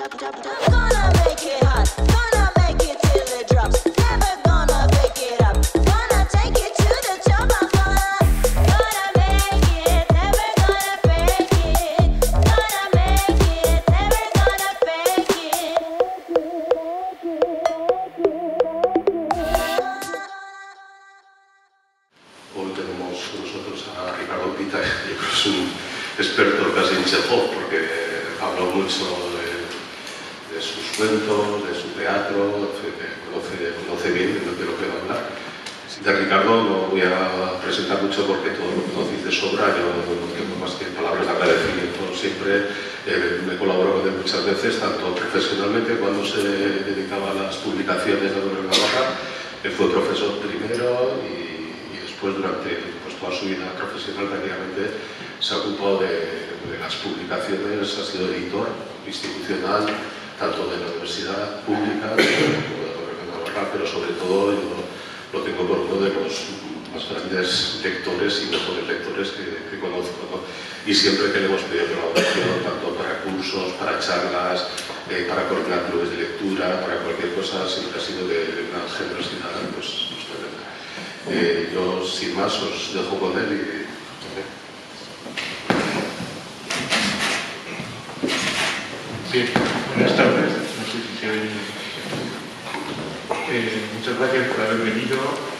experto casi en Chekhov, porque habló mucho de sus cuentos, de su teatro, conoce bien de lo que va a hablar. De Ricardo no voy a presentar mucho porque todo lo conocéis de sobra, yo no tengo más que palabras de agradecimiento siempre, me colaboró con él muchas veces, tanto profesionalmente cuando se dedicaba a las publicaciones de Don Navarra, él fue profesor primero y después durante toda su vida profesional prácticamente se ha ocupado de las publicaciones, ha sido editor institucional tanto de la universidad pública como de Don Navarra, pero sobre todo yo lo tengo por uno de los más grandes lectores y mejores lectores que conozco, ¿no? Y siempre que le hemos pedido colaboración, tanto para cursos, para charlas, para coordinar clubes de lectura, para cualquier cosa, siempre ha sido de una generosidad pues tremenda. Yo, sin más, os dejo con él y... Sí, buenas tardes. No sé si se oye. Muchas gracias por haber venido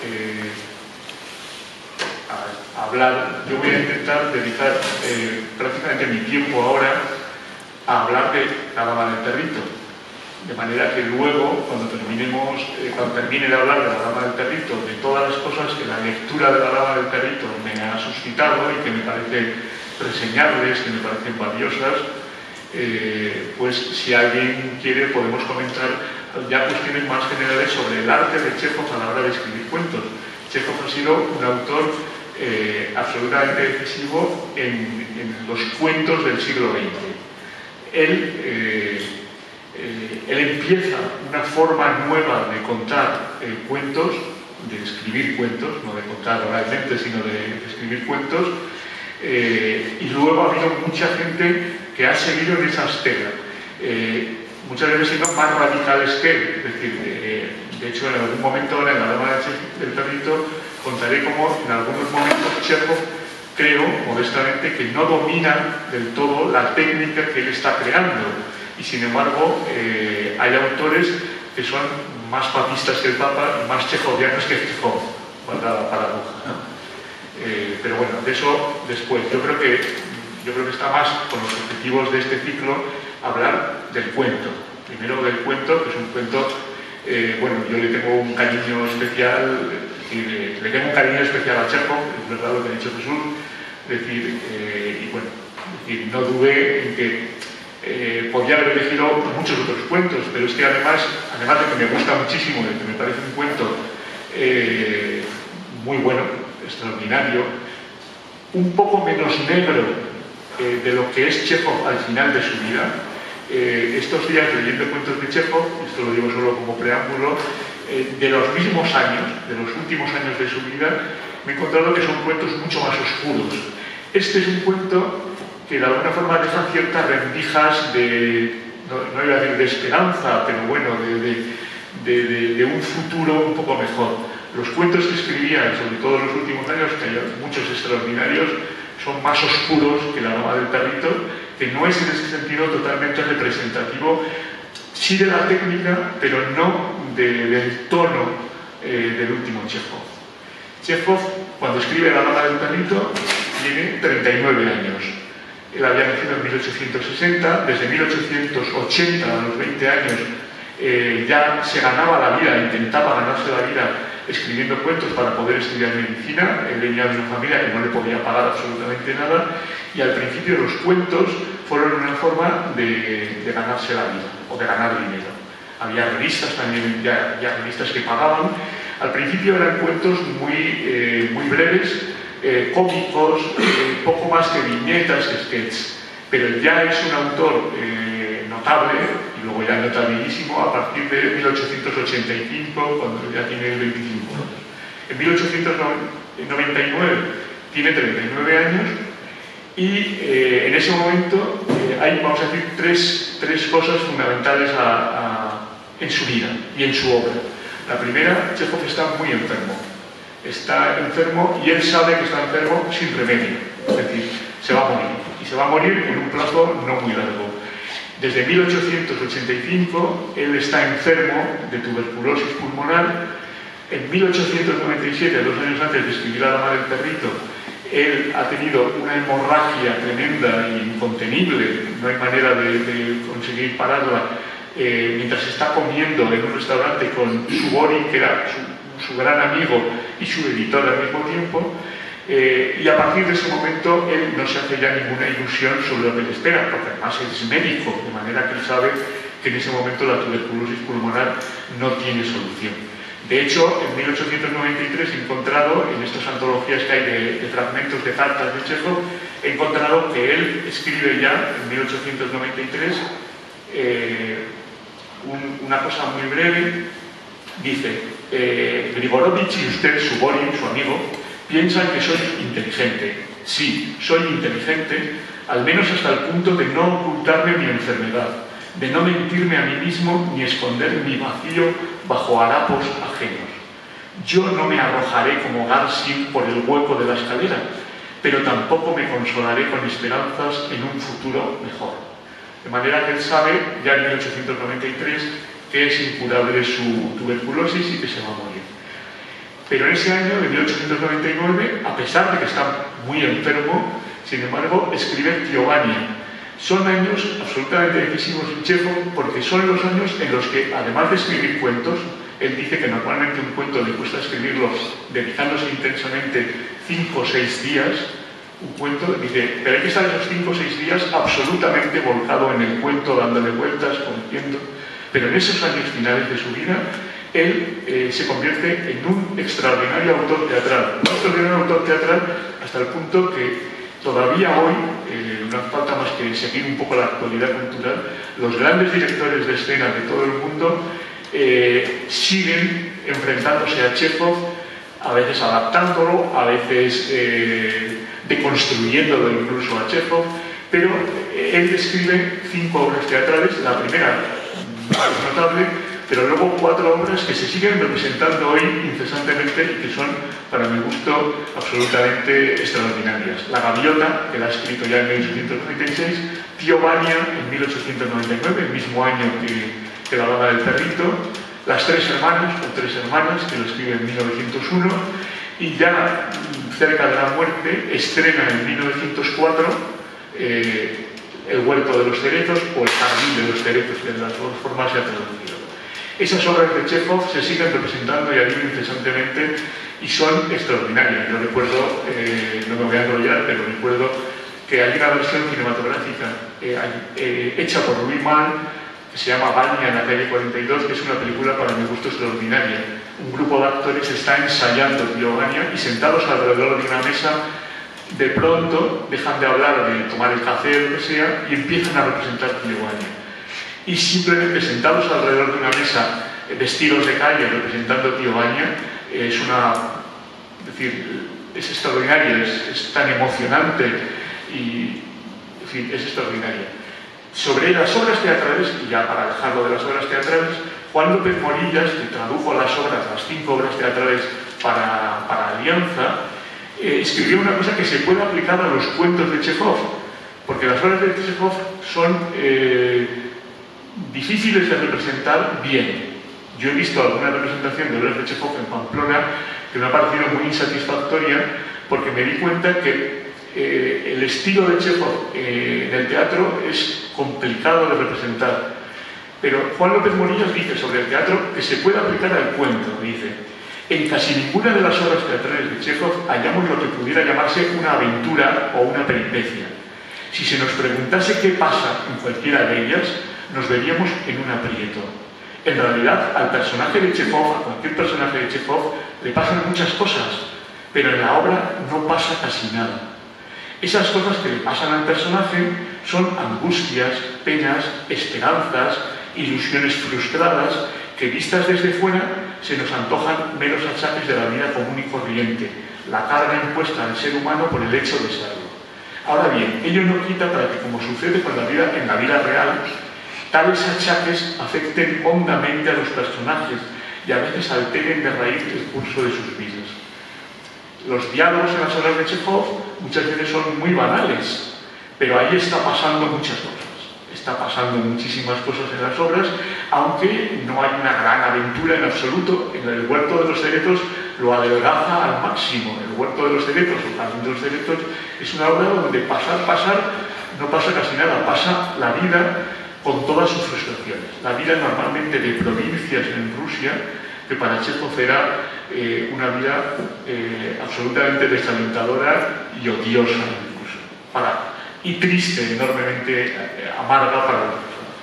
a hablar. Yo voy a intentar dedicar prácticamente mi tiempo ahora a hablar de La Dama del Perrito, de manera que luego, cuando termine de hablar de La Dama del Perrito, de todas las cosas que la lectura de La Dama del Perrito me ha suscitado y que me parece reseñables, que me parecen valiosas, pues si alguien quiere podemos comentar ya cuestiones más generales sobre el arte de Chekhov a la hora de escribir cuentos. Chekhov ha sido un autor absolutamente decisivo en los cuentos del siglo XX. Él empieza una forma nueva de contar cuentos, de escribir cuentos, no de contar oralmente, sino de escribir cuentos, y luego ha habido mucha gente que ha seguido en esa estela. Muchas veces siendo más radicales que él. Es decir, de hecho, en algún momento en La Dama del Perrito contaré cómo en algunos momentos Chekhov creo, modestamente, que no domina del todo la técnica que él está creando. Y sin embargo, hay autores que son más papistas que el Papa y más chejovianos que Chekhov, valga la paradoja, ¿no? Pero bueno, de eso después. Yo creo que está más con los objetivos de este ciclo hablar del cuento. Primero del cuento, que es un cuento, bueno, yo le tengo un cariño especial, le tengo un cariño especial a Chekhov, es verdad lo que ha dicho Jesús, y bueno, no dudé en que podría haber elegido muchos otros cuentos, pero es que además de que me gusta muchísimo, de que me parece un cuento muy bueno, extraordinario, un poco menos negro de lo que es Chekhov al final de su vida. Estos días leyendo cuentos de Chekhov, esto lo digo solo como preámbulo, de los mismos años, de los últimos años de su vida, me he encontrado que son cuentos mucho más oscuros. Este es un cuento que de alguna forma deja ciertas rendijas de, no iba a decir de esperanza, pero bueno, de un futuro un poco mejor. Los cuentos que escribía, sobre todo en los últimos años, que hay muchos extraordinarios, son más oscuros que La Dama del Perrito, que no es en ese sentido totalmente representativo, sí de la técnica, pero no del tono del último Chekhov. Chekhov, cuando escribe La Dama del Perrito, tiene 39 años. Él había nacido en 1860, desde 1880 a los 20 años ya se ganaba la vida, intentaba ganarse la vida escribiendo cuentos para poder estudiar medicina. Él venía de una familia que no le podía pagar absolutamente nada y al principio los cuentos fueron una forma de ganarse la vida o de ganar dinero. Había revistas también, ya revistas que pagaban. Al principio eran cuentos muy breves, cómicos, poco más que viñetas, que sketches, pero ya es un autor notable, y luego ya notabilísimo, a partir de 1885, cuando ya tiene 25 años. En 1899 tiene 39 años y en ese momento hay, vamos a decir, tres cosas fundamentales en su vida y en su obra. La primera, Chejov está muy enfermo. Está enfermo y él sabe que está enfermo sin remedio. Es decir, se va a morir. Y se va a morir en un plazo no muy largo. Desde 1885 él está enfermo de tuberculosis pulmonar. En 1897, 2 años antes de escribir La dama del perrito, él ha tenido una hemorragia tremenda e incontenible, no hay manera de conseguir pararla, mientras está comiendo en un restaurante con Subory, que era su gran amigo y su editor al mismo tiempo, y a partir de ese momento él no se hace ya ninguna ilusión sobre lo que le espera, porque además es médico, de manera que él sabe que en ese momento la tuberculosis pulmonar no tiene solución. De hecho, en 1893 he encontrado, en estas antologías que hay de fragmentos de cartas de Chejov, he encontrado que él escribe ya, en 1893, una cosa muy breve. Dice, Grigorovich y usted, Subory, su amigo, piensan que soy inteligente. Sí, soy inteligente, al menos hasta el punto de no ocultarme mi enfermedad, de no mentirme a mí mismo ni esconder mi vacío bajo harapos ajenos. Yo no me arrojaré como Garsin por el hueco de la escalera, pero tampoco me consolaré con esperanzas en un futuro mejor. De manera que él sabe, ya en 1893, que es incurable su tuberculosis y que se va a morir. Pero en ese año de 1899, a pesar de que está muy enfermo, sin embargo, escribe Teoghania. Son años absolutamente decisivos en Chejov porque son los años en los que, además de escribir cuentos, él dice que normalmente un cuento le cuesta escribirlo dedicándose intensamente 5 o 6 días, un cuento, dice, pero hay que estar esos 5 o 6 días absolutamente volcado en el cuento, dándole vueltas, conociendo. Pero en esos años finales de su vida, él se convierte en un extraordinario autor teatral. Un extraordinario autor teatral hasta el punto que todavía hoy, no hace falta más que seguir un poco la actualidad cultural, los grandes directores de escena de todo el mundo siguen enfrentándose a Chejov, a veces adaptándolo, a veces deconstruyéndolo incluso a Chejov, pero él describe 5 obras teatrales, la primera es notable, pero luego 4 obras que se siguen representando hoy incesantemente y que son, para mi gusto, absolutamente extraordinarias. La Gaviota, que la ha escrito ya en 1896, Teoghania en 1899, el mismo año que La dama del perrito, Las 3 hermanas, o 3 hermanas, que lo escribe en 1901, y ya cerca de la muerte estrena en 1904 El huerto de los cerezos o El jardín de los cerezos, que de las dos formas se ha traducido. Esas obras de Chejov se siguen representando, ya digo, incesantemente y son extraordinarias. Yo recuerdo, no me voy a enrollar, pero recuerdo que hay una versión cinematográfica hecha por Louis Malle, que se llama Bania en la calle 42, que es una película para mi gusto extraordinaria. Un grupo de actores está ensayando Teoghania y sentados alrededor de una mesa, de pronto dejan de hablar, de tomar el café o lo que sea, y empiezan a representar Teoghania. Y simplemente sentados alrededor de una mesa, vestidos de calle, representando Teoghania, es extraordinaria, es tan emocionante y, en fin, es extraordinaria. Sobre las obras teatrales, y ya para dejarlo de las obras teatrales, Juan López Morillas, que tradujo las 5 obras teatrales para Alianza, escribió una cosa que se puede aplicar a los cuentos de Chejov, porque las obras de Chejov son difíciles de representar bien. Yo he visto alguna representación de obras de Chejov en Pamplona que me ha parecido muy insatisfactoria porque me di cuenta que el estilo de Chejov en el teatro es complicado de representar. Pero Juan López Morillas dice sobre el teatro que se puede aplicar al cuento. Dice, en casi ninguna de las obras teatrales de Chejov hallamos lo que pudiera llamarse una aventura o una peripecia. Si se nos preguntase qué pasa en cualquiera de ellas, nos veríamos en un aprieto. En realidad, al personaje de Chejov, a cualquier personaje de Chejov, le pasan muchas cosas, pero en la obra no pasa casi nada. Esas cosas que le pasan al personaje son angustias, penas, esperanzas, ilusiones frustradas, que vistas desde fuera se nos antojan meros achaques de la vida común y corriente, la carga impuesta al ser humano por el hecho de serlo. Ahora bien, ello no quita para que, como sucede en la vida real, tales achaques afecten hondamente a los personajes y a veces alteren de raíz el curso de sus vidas. Los diálogos en las obras de Chekhov muchas veces son muy banales, pero ahí está pasando muchas cosas. Está pasando muchísimas cosas en las obras, aunque no hay una gran aventura en absoluto. En el Huerto de los Ceretos lo adelgaza al máximo. El Huerto de los Ceretos, o Jardín de los Ceretos, es una obra donde pasar, no pasa casi nada, pasa la vida con todas sus frustraciones. La vida normalmente de provincias en Rusia, que para Chekhov era una vida absolutamente desalentadora y odiosa incluso, y triste, enormemente amarga para los personajes.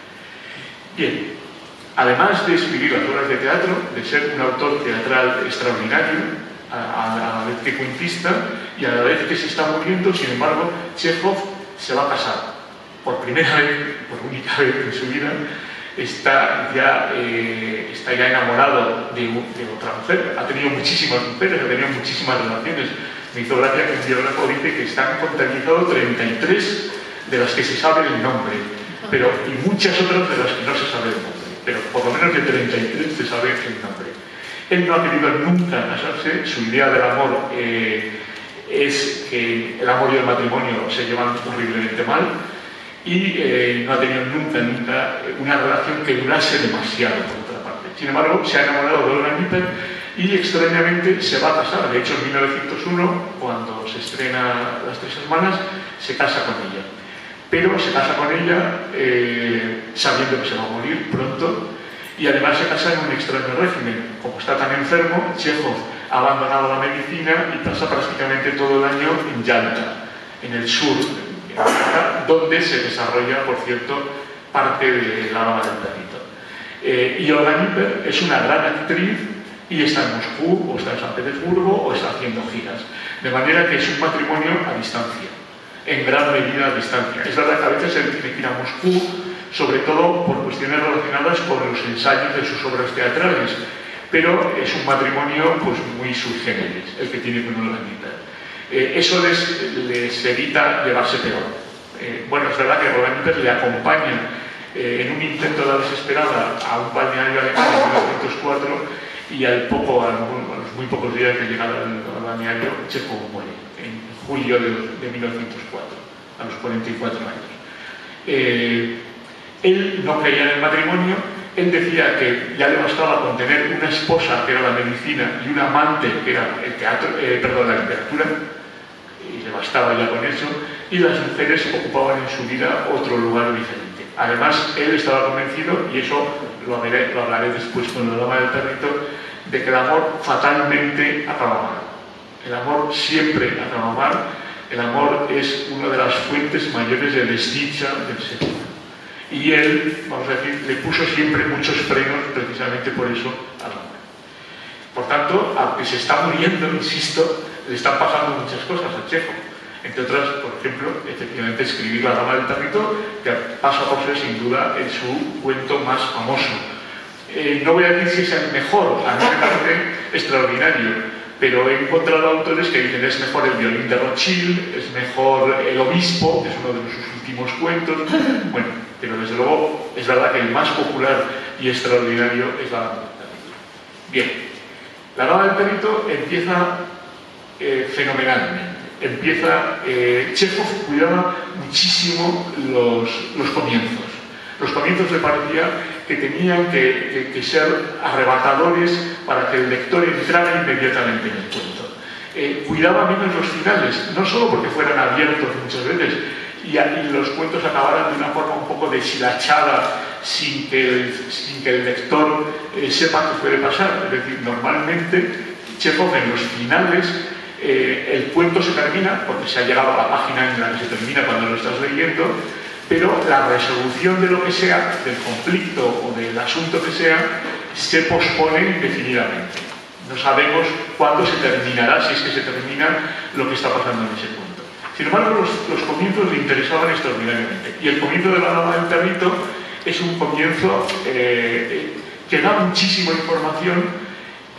Bien, además de escribir las obras de teatro, de ser un autor teatral extraordinario, a la vez que cuentista y a la vez que se está muriendo, sin embargo, Chekhov se va a casar. Por primera vez, por única vez en su vida, está ya enamorado de otra mujer. Ha tenido muchísimas mujeres, ha tenido muchísimas relaciones. Me hizo gracia que un biógrafo dice que están contabilizados 33 de las que se sabe el nombre, y muchas otras de las que no se sabe el nombre, pero por lo menos de 33 se sabe el nombre. Él no ha querido nunca casarse. Su idea del amor es que el amor y el matrimonio se llevan horriblemente mal, y no ha tenido nunca una relación que durase demasiado, por otra parte. Sin embargo, se ha enamorado de Olga Gnipper y extrañamente se va a casar. De hecho, en 1901, cuando se estrena Las Tres Hermanas, se casa con ella. Pero se casa con ella sabiendo que se va a morir pronto, y además se casa en un extraño régimen. Como está tan enfermo, Chekhov ha abandonado la medicina y pasa prácticamente todo el año en Yalta, en el sur, donde se desarrolla, por cierto, parte de La Dama del Perrito. Y Olga Gnipper es una gran actriz y está en Moscú, o está en San Petersburgo, o está haciendo giras. De manera que es un matrimonio a distancia, en gran medida a distancia. Es verdad que a veces él tiene que ir a Moscú, sobre todo por cuestiones relacionadas con los ensayos de sus obras teatrales, pero es un matrimonio pues muy sui generis, el que tiene con Olga Gnipper. Eso les evita llevarse peor. Bueno, es verdad que Olga Gnipper le acompaña en un intento de la desesperada a un balneario alemán en 1904, y a los muy pocos días de llegar al balneario, Chekhov muere en julio de 1904, a los 44 años. Él no creía en el matrimonio. Él decía que ya le bastaba con tener una esposa, que era la medicina, y un amante, que era la literatura, y le bastaba ya con eso, y las mujeres ocupaban en su vida otro lugar diferente. Además, él estaba convencido, y eso lo hablaré después con La Dama del Perrito, de que el amor fatalmente acaba mal. El amor siempre acaba mal. El amor es una de las fuentes mayores de desdicha del ser humano. Y él, vamos a decir, le puso siempre muchos frenos, precisamente por eso, al amor. Por tanto, aunque se está muriendo, insisto, le están pasando muchas cosas a Chekhov. Entre otras, por ejemplo, efectivamente escribir La Dama del Perrito, que pasa por ser sin duda su cuento más famoso. No voy a decir si es el mejor, a mí me parece extraordinario, pero he encontrado autores que dicen es mejor El violín de Rothschild, es mejor El obispo, que es uno de sus últimos cuentos. Bueno, pero desde luego es verdad que el más popular y extraordinario es La Dama del Perrito. Bien, La Dama del Perrito empieza fenomenalmente. Chekhov cuidaba muchísimo los comienzos. Los comienzos le parecía que tenían que ser arrebatadores para que el lector entrara inmediatamente en el cuento. Cuidaba menos los finales, no solo porque fueran abiertos muchas veces y los cuentos acabaran de una forma un poco deshilachada sin que el lector sepa qué puede pasar. Es decir, normalmente Chekhov en los finales el cuento se termina porque se ha llegado a la página en la que se termina cuando lo estás leyendo, pero la resolución de lo que sea, del conflicto o del asunto que sea, se pospone indefinidamente. No sabemos cuándo se terminará, si es que se termina, lo que está pasando en ese cuento. Sin embargo, los comienzos le interesaban extraordinariamente. Y el comienzo de La Dama del Perrito es un comienzo que da muchísima información,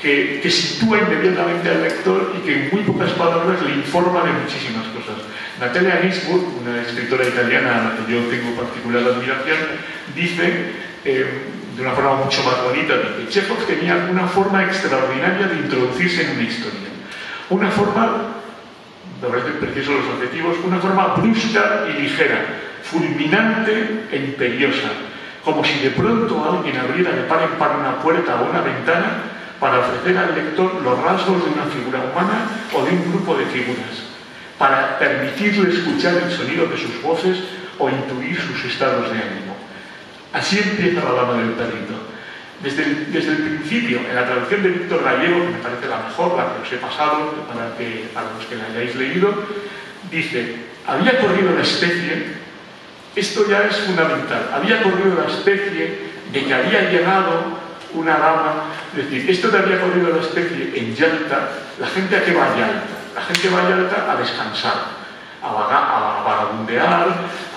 que sitúa inmediatamente al lector y que en muy pocas palabras le informa de muchísimas cosas. Natalia Ginzburg, una escritora italiana a la que yo tengo particular admiración, dice, de una forma mucho más bonita, que Chekhov tenía una forma extraordinaria de introducirse en una historia. Una forma, me parecen preciosos los adjetivos, una forma brusca y ligera, fulminante e imperiosa, como si de pronto alguien abriera de par en par una puerta o una ventana para ofrecer al lector los rasgos de una figura humana o de un grupo de figuras, para permitirle escuchar el sonido de sus voces o intuir sus estados de ánimo. Así empieza La Dama del Perrito. Desde el principio, en la traducción de Víctor Gallego, que me parece la mejor, la que os he pasado, para los que la hayáis leído, dice, había corrido la especie, esto ya es fundamental, había corrido la especie de que había llegado una dama, es decir, esto que había corrido la especie en Yalta, la gente a qué va a Yalta, la gente va a Yalta a descansar, a vagabundear,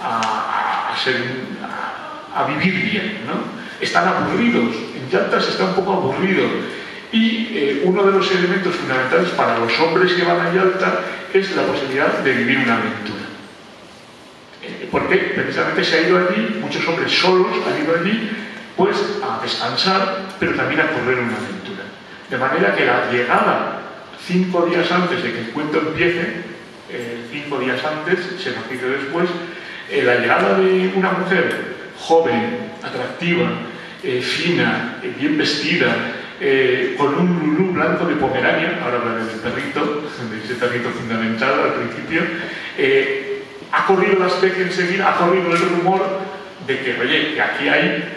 a vivir bien, ¿no? Están aburridos, en Yalta se está un poco aburrido, y uno de los elementos fundamentales para los hombres que van a Yalta es la posibilidad de vivir una aventura. Porque precisamente se ha ido allí, muchos hombres solos han ido allí, pues a descansar, pero también a correr una aventura. De manera que la llegada 5 días antes de que el cuento empiece, 5 días antes, se nos dice después, la llegada de una mujer joven, atractiva, fina, bien vestida, con un lulú blanco de Pomerania, ahora hablaré del perrito, de ese perrito fundamental al principio, ha corrido la especie enseguida, ha corrido el rumor de que, oye, que aquí hay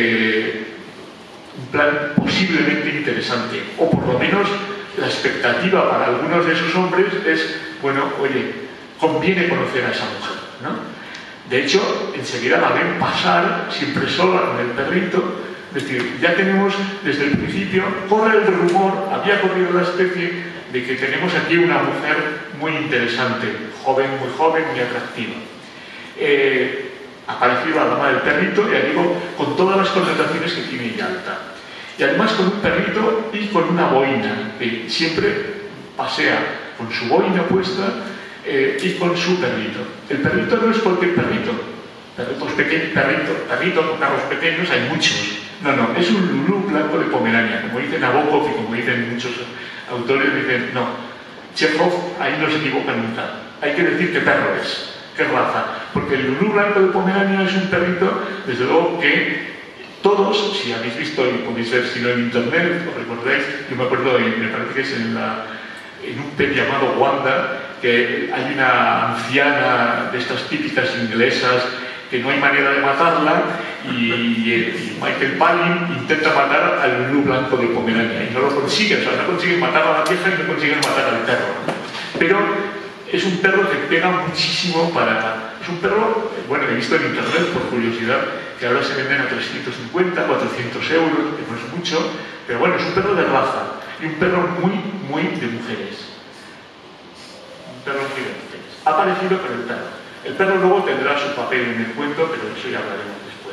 un plan posiblemente interesante, o por lo menos la expectativa para algunos de esos hombres es, bueno, oye, conviene conocer a esa mujer, ¿no? De hecho, enseguida la ven pasar, siempre sola con el perrito, es decir, ya tenemos desde el principio, corre el rumor, había corrido la especie de que tenemos aquí una mujer muy interesante, muy joven, muy atractiva. Apareció la Dama del Perrito, ya digo, con todas las connotaciones que tiene Yalta. Y además con un perrito y con una boina, que siempre pasea con su boina puesta y con su perrito. El perrito no es cualquier perrito, perritos pequeños, perritos con carros pequeños, hay muchos. No, es un lulú blanco de Pomerania, como dice Nabokov y como dicen muchos autores, dicen, no, Chekhov ahí no se equivoca nunca, hay que decir qué perro es, qué raza, porque el lulú blanco de Pomerania es un perrito, desde luego que todos, si habéis visto, y podéis ver si no en internet, os recordáis, yo me acuerdo, me parece que es en un pet llamado Wanda, que hay una anciana de estas típicas inglesas que no hay manera de matarla y Michael Palin intenta matar al lulú blanco de Pomerania y no lo consigue, o sea, no consiguen matar a la vieja y no consiguen matar al perro. Pero es un perro que pega muchísimo es un perro, bueno, he visto en internet por curiosidad que ahora se venden a 350, 400 euros, que no es mucho, pero bueno, es un perro de raza y un perro muy de mujeres. Un perro muy de mujeres. Ha aparecido con el perro. El perro luego tendrá su papel en el cuento, pero de eso ya hablaremos después.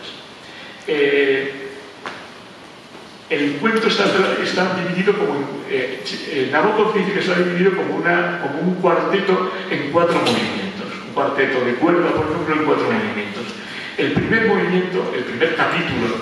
El cuento está dividido como... Nabokov dice que está dividido como un cuarteto en 4 movimientos. Un cuarteto de cuerda, por ejemplo, en 4 movimientos. El primer movimiento, el primer capitulito,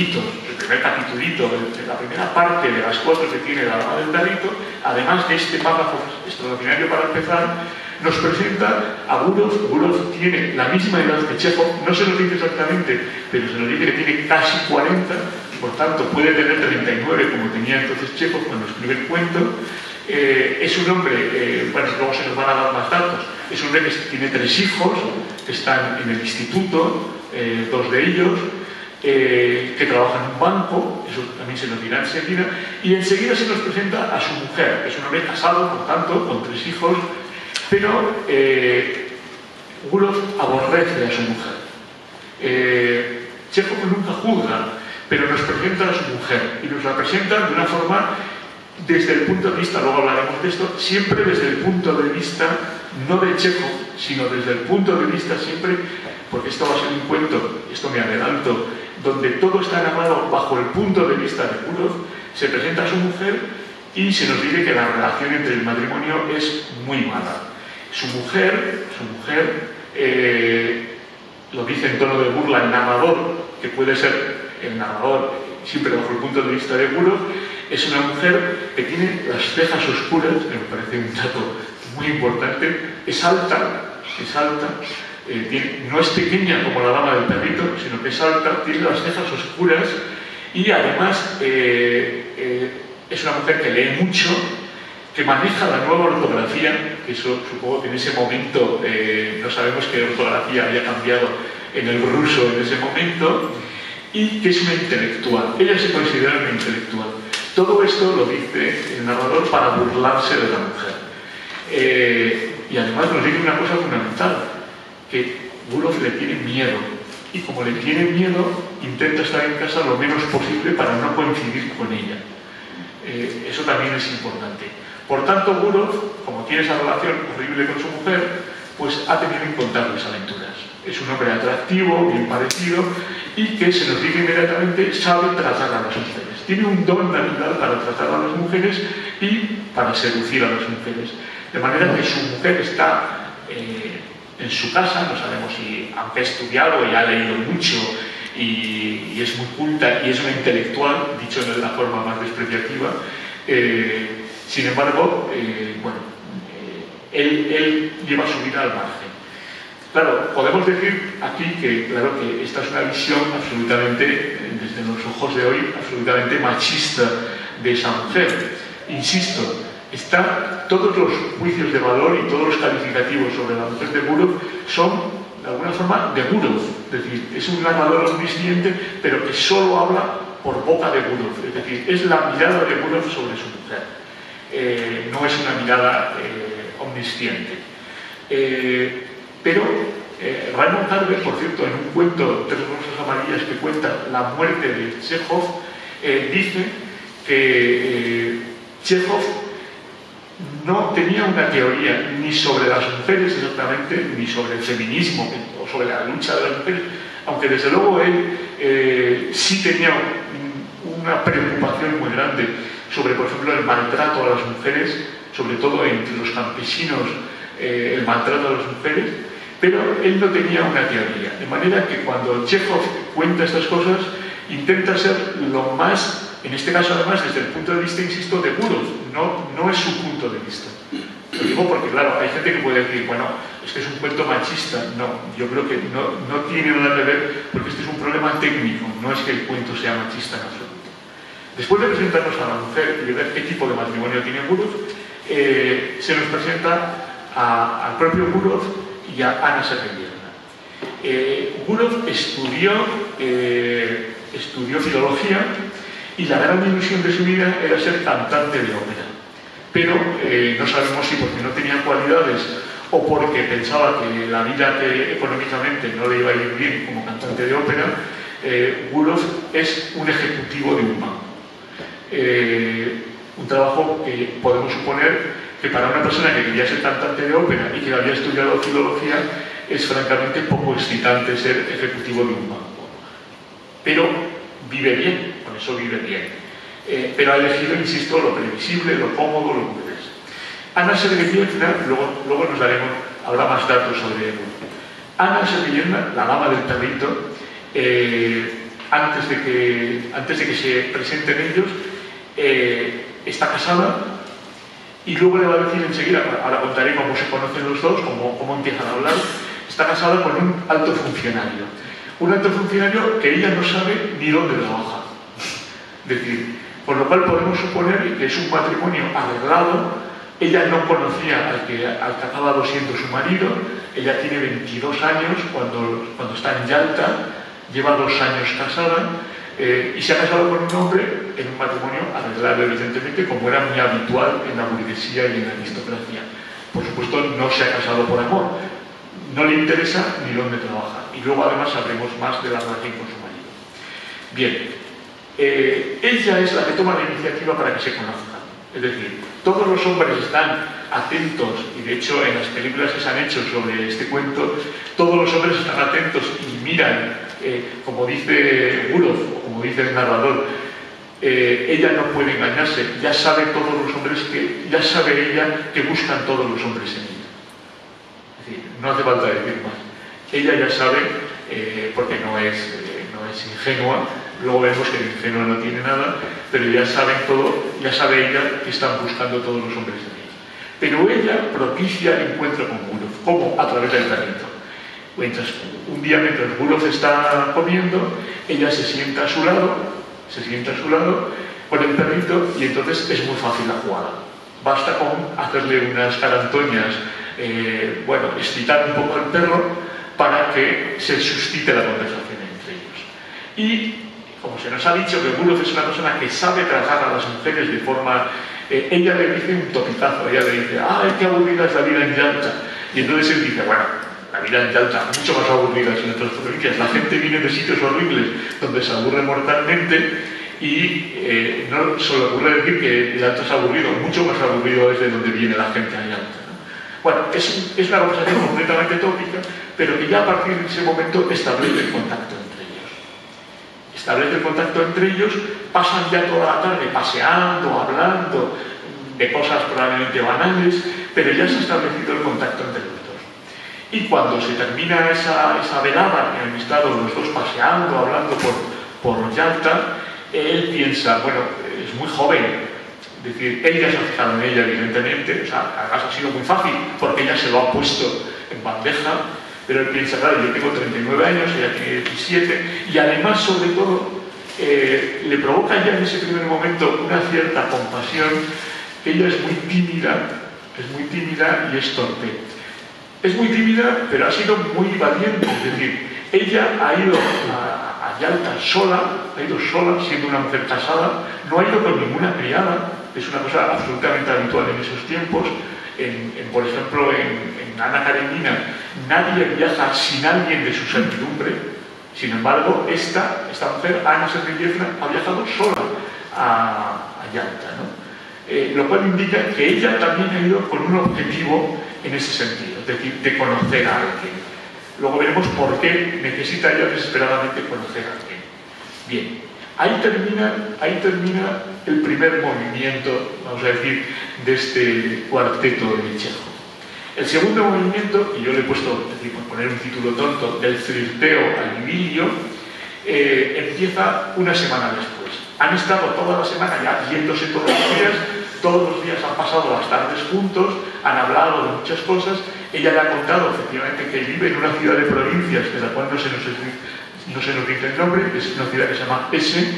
la primera parte de las 4 que tiene La Dama del Perrito, además de este párrafo extraordinario para empezar, nos presenta a Gurov. Gurov tiene la misma edad que Chekhov, no se lo dice exactamente, pero se lo dice que tiene casi 40, por tanto puede tener 39 como tenía entonces Chekhov cuando escribe el cuento. Es un hombre, bueno, luego se nos van a dar más datos, es un hombre que tiene 3 hijos, que están en el instituto, 2 de ellos, que trabaja en un banco, eso también se nos dirá enseguida, y enseguida se nos presenta a su mujer, que es un hombre casado, por tanto, con 3 hijos, pero Gurov aborrece a su mujer. Chekhov nunca juzga, pero nos presenta a su mujer, y nos la presenta de una forma, desde el punto de vista, luego hablaremos de esto, siempre desde el punto de vista, no de Chekhov, sino desde el punto de vista siempre, porque esto va a ser un cuento, esto me adelanto, donde todo está narrado bajo el punto de vista de Gurov, Se presenta a su mujer y se nos dice que la relación entre el matrimonio es muy mala. Su mujer, lo dice en tono de burla el narrador, que puede ser el narrador siempre bajo el punto de vista de Gurov, es una mujer que tiene las cejas oscuras, que me parece un dato muy importante, es alta, no es pequeña como la dama del perrito, sino que es alta, tiene las cejas oscuras y además es una mujer que lee mucho, que maneja la nueva ortografía, que eso supongo que en ese momento no sabemos qué ortografía había cambiado en el ruso en ese momento, y que es una intelectual. Ella se considera una intelectual. Todo esto lo dice el narrador para burlarse de la mujer. Y además nos dice una cosa fundamental, que Gurov le tiene miedo. Y como le tiene miedo, intenta estar en casa lo menos posible para no coincidir con ella. Eso también es importante. Por tanto, Gurov, como tiene esa relación horrible con su mujer, pues ha tenido incontables aventuras. Es un hombre atractivo, bien parecido, y que se nos dice inmediatamente sabe tratar a las mujeres. Tiene un don natural para tratar a las mujeres y para seducir a las mujeres. De manera que su mujer está en su casa, no sabemos si aunque ha estudiado y ha leído mucho y es muy culta y es una intelectual, dicho de la forma más despreciativa, sin embargo, él lleva su vida al margen. Claro, podemos decir aquí que, claro, que esta es una visión absolutamente, desde los ojos de hoy, absolutamente machista de esa mujer. Insisto, todos los juicios de valor y todos los calificativos sobre la mujer de Gurov son, de alguna forma, de Gurov. Es decir, es un narrador omnisciente, pero que solo habla por boca de Gurov. Es decir, es la mirada de Gurov sobre su mujer. No es una mirada omnisciente. Pero Raymond Carver, por cierto, en un cuento, Tres rosas amarillas, que cuenta la muerte de Chekhov, dice que Chekhov no tenía una teoría ni sobre las mujeres exactamente, ni sobre el feminismo o sobre la lucha de las mujeres, aunque desde luego él sí tenía una preocupación muy grande sobre, por ejemplo, el maltrato a las mujeres, sobre todo entre los campesinos, el maltrato a las mujeres, pero él no tenía una teoría. De manera que cuando Chekhov cuenta estas cosas, intenta ser lo más, en este caso además desde el punto de vista, insisto, de Gurov, no es su punto de vista. Lo digo porque, claro, hay gente que puede decir, bueno, es que es un cuento machista. No, yo creo que no tiene nada que ver, porque este es un problema técnico, no es que el cuento sea machista en absoluto. Después de presentarnos a la mujer y de ver qué tipo de matrimonio tiene Gurov, se nos presenta al propio Gurov y a Anna Sergeyevna. Gurov estudió filología y la gran ilusión de su vida era ser cantante de ópera. Pero no sabemos si porque no tenía cualidades o porque pensaba que la vida que económicamente no le iba a ir bien como cantante de ópera, Gurov es un ejecutivo de un banco. Un trabajo que podemos suponer que para una persona que quería ser cantante de ópera y que había estudiado filología es francamente poco excitante ser ejecutivo de un banco. Pero vive bien, con eso vive bien. Pero ha elegido, insisto, lo previsible, lo cómodo, lo burgués. Anna Sergeyevna, luego habrá más datos sobre él. Anna Sergeyevna, la dama del perrito, antes de que se presenten ellos, está casada y luego le va a decir enseguida, ahora contaré cómo se conocen los dos, cómo empiezan a hablar. Está casada con un alto funcionario. Un alto funcionario que ella no sabe ni dónde trabaja. Es decir, por lo cual podemos suponer que es un matrimonio arreglado. Ella no conocía al que acabado siendo su marido. Ella tiene 22 años cuando está en Yalta, lleva 2 años casada y se ha casado con un hombre en un matrimonio arreglado, evidentemente, como era muy habitual en la burguesía y en la aristocracia. Por supuesto, no se ha casado por amor. No le interesa ni dónde trabaja. Y luego además sabremos más de la relación con su marido. Bien, ella es la que toma la iniciativa para que se conozcan. Es decir, todos los hombres están atentos, y de hecho en las películas que se han hecho sobre este cuento, todos los hombres están atentos y miran, como dice Gurov, o como dice el narrador, ella no puede engañarse, ya sabe todos los hombres ya sabe ella que buscan todos los hombres en ella. Es decir, no hace falta decir más. Ella ya sabe, porque no es ingenua, luego vemos que el ingenuo no tiene nada, pero ya saben todo, ya sabe ella que están buscando todos los hombres en ella. Pero ella propicia el encuentro con Gulof. ¿Cómo? A través del perrito. Un día mientras Gulof está comiendo, ella se sienta a su lado con el perrito, y entonces es muy fácil la jugada. Basta con hacerle unas carantoñas, excitar un poco al perro para que se suscite la conversación entre ellos. Y como se nos ha dicho que Gulof es una persona que sabe tratar a las mujeres de forma... ella le dice un topizazo, ella le dice, ¡ay, qué aburrida es la vida en Yalta! Y entonces él dice, bueno, la vida en Yalta mucho más aburrida que en otras provincias. La gente viene de sitios horribles donde se aburre mortalmente, y no se le ocurre decir que Yalta es aburrido, mucho más aburrido es de donde viene la gente a Yalta, ¿no? Bueno, es una conversación completamente tópica, pero que ya a partir de ese momento establece el contacto entre ellos. Pasan ya toda la tarde paseando, hablando de cosas probablemente banales, pero ya se ha establecido el contacto entre los dos. Y cuando se termina esa velada en el estado los dos paseando, hablando por Yalta, él piensa, bueno, es muy joven, es decir, él ya se ha fijado en ella evidentemente, o sea, además ha sido muy fácil porque ella se lo ha puesto en bandeja, pero él piensa, claro, yo tengo 39 años, ella tiene 17, y además, sobre todo, le provoca ya en ese primer momento una cierta compasión, que ella es muy tímida y es torpe. Es muy tímida, pero ha sido muy valiente, es decir, ella ha ido a Yalta sola, siendo una mujer casada, no ha ido con ninguna criada, es una cosa absolutamente habitual en esos tiempos. Por ejemplo, en Ana Karenina, nadie viaja sin alguien de su servidumbre. Sin embargo, esta mujer, Ana Sergeyevna, ha viajado sola a Yalta, ¿no? Lo cual indica que ella también ha ido con un objetivo en ese sentido, es decir, de conocer a alguien. Luego veremos por qué necesita ella desesperadamente conocer a alguien. Bien, ahí termina el primer movimiento, vamos a decir, de este cuarteto de Chejov. El segundo movimiento, y yo le he puesto, es decir, por poner un título tonto, del flirteo al idilio, empieza una semana después. Han estado toda la semana ya viéndose todos los días han pasado las tardes juntos, han hablado de muchas cosas. Ella le ha contado efectivamente que vive en una ciudad de provincias, de la cual no se nos dice el nombre, que es una ciudad que se llama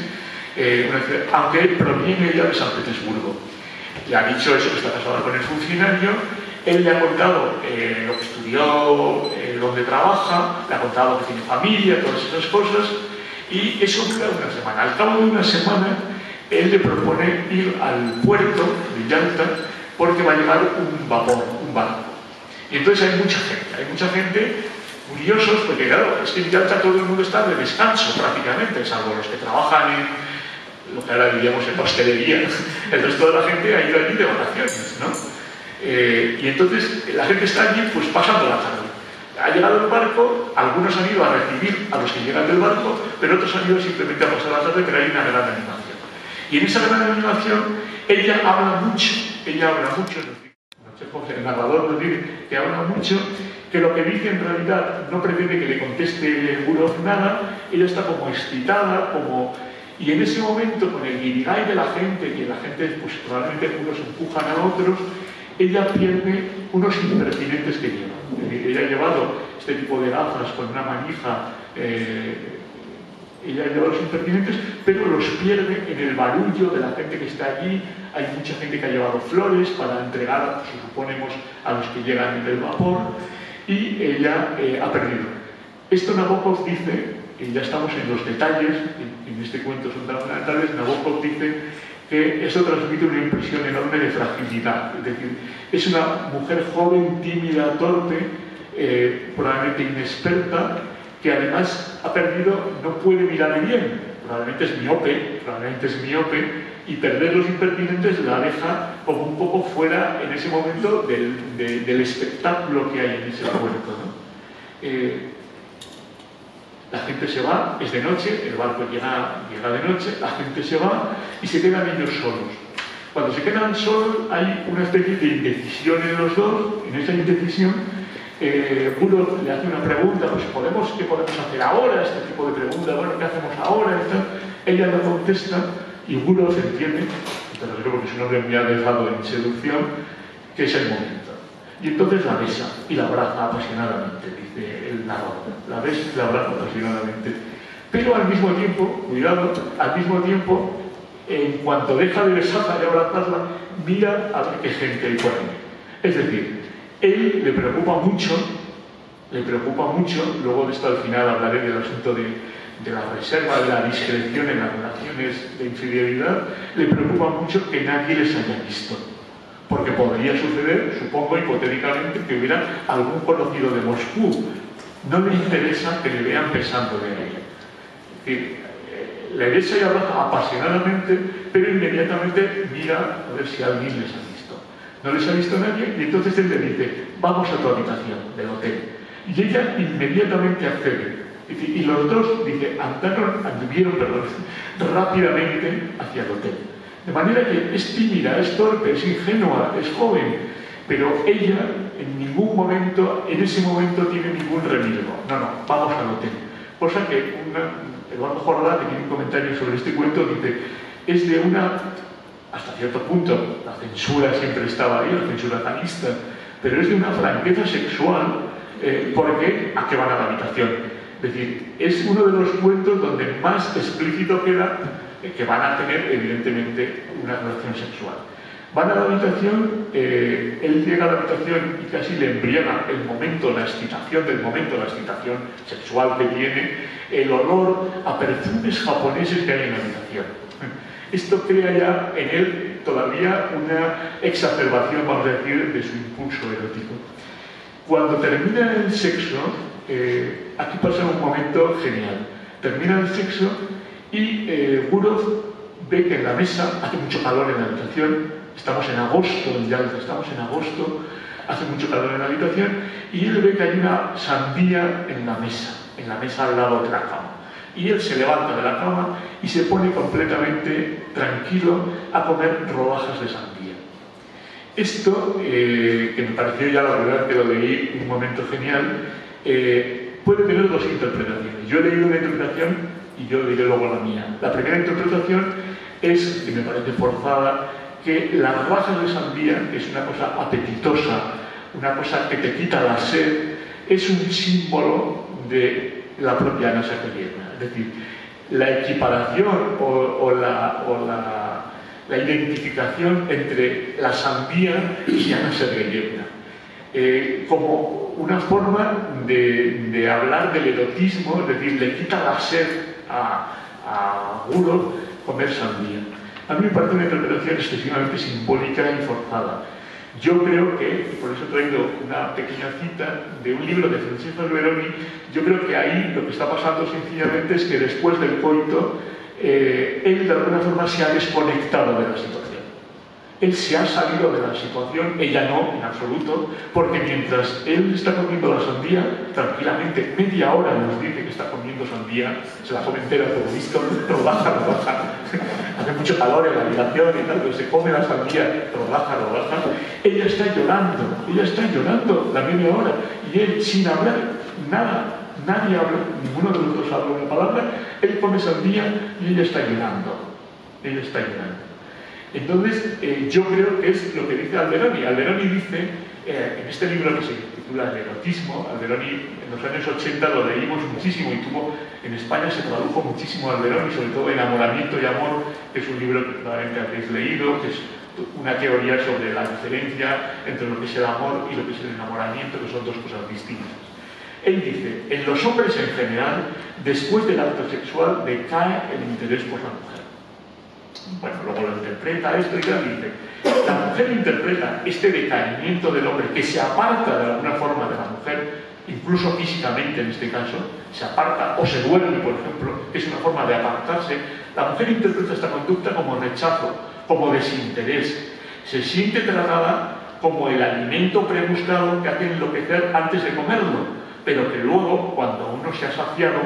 S, aunque proviene ella de San Petersburgo. Le ha dicho eso, que está casada con el funcionario. Él le ha contado lo que estudió, dónde trabaja, le ha contado que tiene familia, todas esas cosas, y eso dura una semana. Al cabo de una semana, él le propone ir al puerto de Yalta porque va a llegar un barco. Y entonces hay mucha gente curiosos, porque claro, es que en Yalta todo el mundo está de descanso prácticamente, salvo los que trabajan en lo que ahora diríamos en hostelería. El resto de la gente ha ido allí de vacaciones, ¿no? Y entonces la gente está allí pues pasando la tarde. Ha llegado el barco, algunos han ido a recibir a los que llegan del barco, pero otros han ido simplemente a pasar la tarde, pero hay una gran animación. Y en esa gran animación ella habla mucho, es decir, el narrador nos dice que habla mucho, que lo que dice en realidad no pretende que le conteste Gulof nada, ella está como excitada, y en ese momento, con el guirigay de la gente, que la gente pues probablemente unos empujan a otros, ella pierde unos impertinentes que lleva. Es decir, ella ha llevado este tipo de gafas con una manija, ella lleva los impertinentes, pero los pierde en el barullo de la gente que está allí. Hay mucha gente que ha llevado flores para entregar, suponemos, a los que llegan en el vapor, y ella ha perdido. Esto Nabokov dice, y ya estamos en los detalles, en este cuento son tan fundamentales, Nabokov dice que eso transmite una impresión enorme de fragilidad, es decir, es una mujer joven, tímida, torpe, probablemente inexperta, que además ha perdido, no puede mirar bien, probablemente es miope, y perder los impertinentes la deja como un poco fuera en ese momento del espectáculo que hay en ese puerto, ¿no? La gente se va, es de noche, el barco llega de noche, la gente se va y se quedan ellos solos. Cuando se quedan solos hay una especie de indecisión en los dos. En esa indecisión, uno le hace una pregunta, pues ¿qué podemos hacer ahora? Este tipo de pregunta, bueno, ¿qué hacemos ahora? Ella no contesta y uno se entiende, pero creo que es un hombre muy arriesgado en seducción, que es el momento. Y entonces la besa y la abraza apasionadamente, dice el narrador. La besa y la abraza apasionadamente. Pero al mismo tiempo, cuidado, al mismo tiempo, en cuanto deja de besarla y abrazarla, mira a ver qué gente hay por ahí. Es decir, él le preocupa mucho, luego de esto al final hablaré del asunto de la reserva, de la discreción en las relaciones de infidelidad, le preocupa mucho que nadie les haya visto. Porque podría suceder, supongo hipotéticamente, que hubiera algún conocido de Moscú. No le interesa que le vean besándole a ella. Es decir, le besa y abraza apasionadamente, pero inmediatamente mira a ver si alguien les ha visto. No les ha visto nadie y entonces él le dice, vamos a tu habitación del hotel. Y ella inmediatamente accede. Y los dos, dice, anduvieron rápidamente hacia el hotel. De manera que es tímida, es torpe, es ingenua, es joven, pero ella en ningún momento, en ese momento, tiene ningún remilgo. No, vamos al hotel. Cosa que Eduardo Jordá, que tiene un comentario sobre este cuento, dice, es de hasta cierto punto, la censura siempre estaba ahí, la censura tanista, pero es de una franqueza sexual, porque ¿a qué van a la habitación? Es decir, es uno de los cuentos donde más explícito queda que van a tener, evidentemente, una relación sexual. Van a la habitación, él llega a la habitación y casi le embriaga el momento, la excitación del momento, la excitación sexual que tiene, el olor a perfumes japoneses que hay en la habitación. Esto crea ya en él todavía una exacerbación, vamos a decir, de su impulso erótico. Cuando termina el sexo, aquí pasa un momento genial. Termina el sexo y Gurov ve que en la mesa hace mucho calor en la habitación. Estamos en agosto, hace mucho calor en la habitación, y él ve que hay una sandía en la mesa al lado de la cama. Y él se levanta de la cama y se pone completamente tranquilo a comer rodajas de sandía. Esto, que me pareció ya la verdad que lo leí un momento genial, puede tener dos interpretaciones. Yo he leído una interpretación y yo diré luego la mía. La primera interpretación es, que me parece forzada, que las rodajas de sandía, que es una cosa apetitosa, una cosa que te quita la sed, es un símbolo de la propia Ana Saquerievna. Es decir, la equiparación o la identificación entre la sandía y Ana Saquerievna, como una forma de hablar del erotismo, es decir, le quita la sed a Gurov comer sandía. A mí me parece una interpretación excesivamente simbólica y forzada. Yo creo que, por eso he traído una pequeña cita de un libro de Francesco Alberoni, yo creo que ahí lo que está pasando sencillamente es que después del coito, él de alguna forma se ha desconectado de la situación. Él se ha salido de la situación, ella no, en absoluto, porque mientras él está comiendo la sandía, tranquilamente, media hora nos dice que está comiendo sandía, se la come entera, por visto, rodaja. Hace mucho calor en la habitación y tal, pero se come la sandía, rodaja. Ella está llorando la media hora, y él, sin hablar nada, nadie habla, ninguno de los dos habla una palabra, él come sandía y ella está llorando. Entonces, yo creo que es lo que dice Alberoni. Alberoni dice, en este libro que se titula El erotismo, Alberoni en los años 80 lo leímos muchísimo y en España se tradujo muchísimo Alberoni, sobre todo Enamoramiento y Amor, que es un libro que probablemente habéis leído, que es una teoría sobre la diferencia entre lo que es el amor y lo que es el enamoramiento, que son dos cosas distintas. Él dice, en los hombres en general, después del acto sexual, decae el interés por la mujer. Bueno, luego lo interpreta esto y tal, dice, la mujer interpreta este decaimiento del hombre que se aparta de alguna forma de la mujer, incluso físicamente en este caso, se aparta o se duerme, por ejemplo, que es una forma de apartarse. La mujer interpreta esta conducta como rechazo, como desinterés. Se siente tratada como el alimento prebuscado que hace enloquecer antes de comerlo, pero que luego, cuando uno se ha saciado,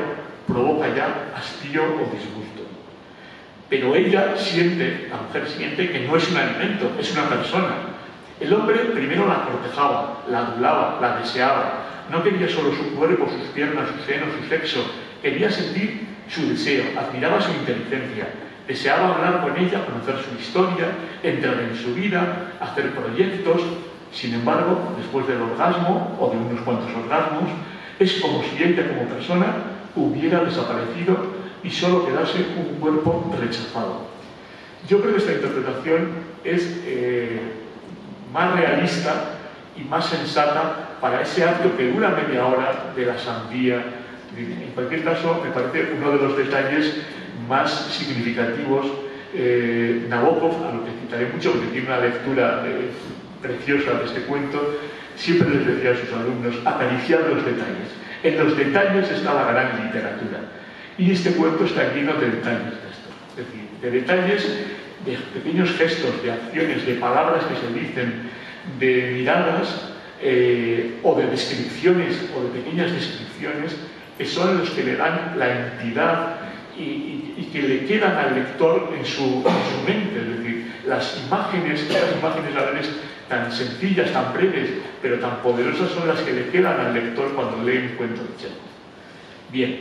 provoca ya hastío o disgusto. Pero ella siente, la mujer siente que no es un alimento, es una persona. El hombre primero la cortejaba, la adulaba, la deseaba. No quería solo su cuerpo, sus piernas, su seno, su sexo. Quería sentir su deseo, admiraba su inteligencia. Deseaba hablar con ella, conocer su historia, entrar en su vida, hacer proyectos. Sin embargo, después del orgasmo, o de unos cuantos orgasmos, es como si ella como persona hubiera desaparecido y solo quedase un cuerpo rechazado. Yo creo que esta interpretación es más realista y más sensata para ese acto que dura media hora de la sandía. En cualquier caso, me parece uno de los detalles más significativos. Nabokov, a lo que citaré mucho porque tiene una lectura preciosa de este cuento, siempre les decía a sus alumnos: acariciad los detalles. En los detalles está la gran literatura. Y este cuento está lleno de detalles de esto. Es decir, de detalles, de pequeños gestos, de acciones, de palabras que se dicen, de miradas o de descripciones o de pequeñas descripciones que son los que le dan la entidad y que le quedan al lector en su mente. Es decir, las imágenes a veces tan sencillas, tan breves, pero tan poderosas son las que le quedan al lector cuando lee un cuento de Chekhov. Bien,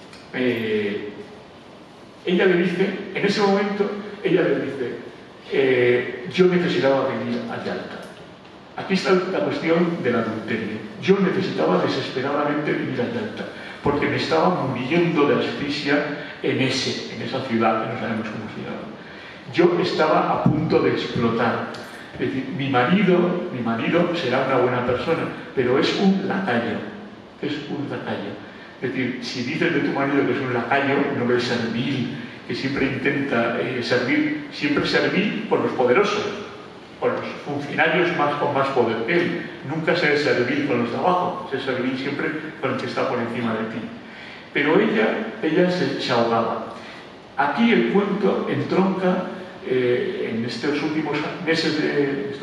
ella le dice, en ese momento, ella le dice, yo necesitaba venir a Yalta. Aquí está la cuestión del adulterio. Yo necesitaba desesperadamente venir a Yalta, porque me estaba muriendo de asfixia en esa ciudad, que no sabemos cómo se llama. Yo estaba a punto de explotar. Es decir, mi marido será una buena persona, pero es un lacayo. Es un lacayo. Es decir, si dices de tu marido que es un lacayo, un hombre servil, que siempre intenta servir, siempre servir por los poderosos, por los funcionarios con más poder que él. Nunca ser servil con los de abajo, ser servil siempre con el que está por encima de ti. Pero ella se ahogaba. Aquí el cuento entronca en estos últimos meses, desde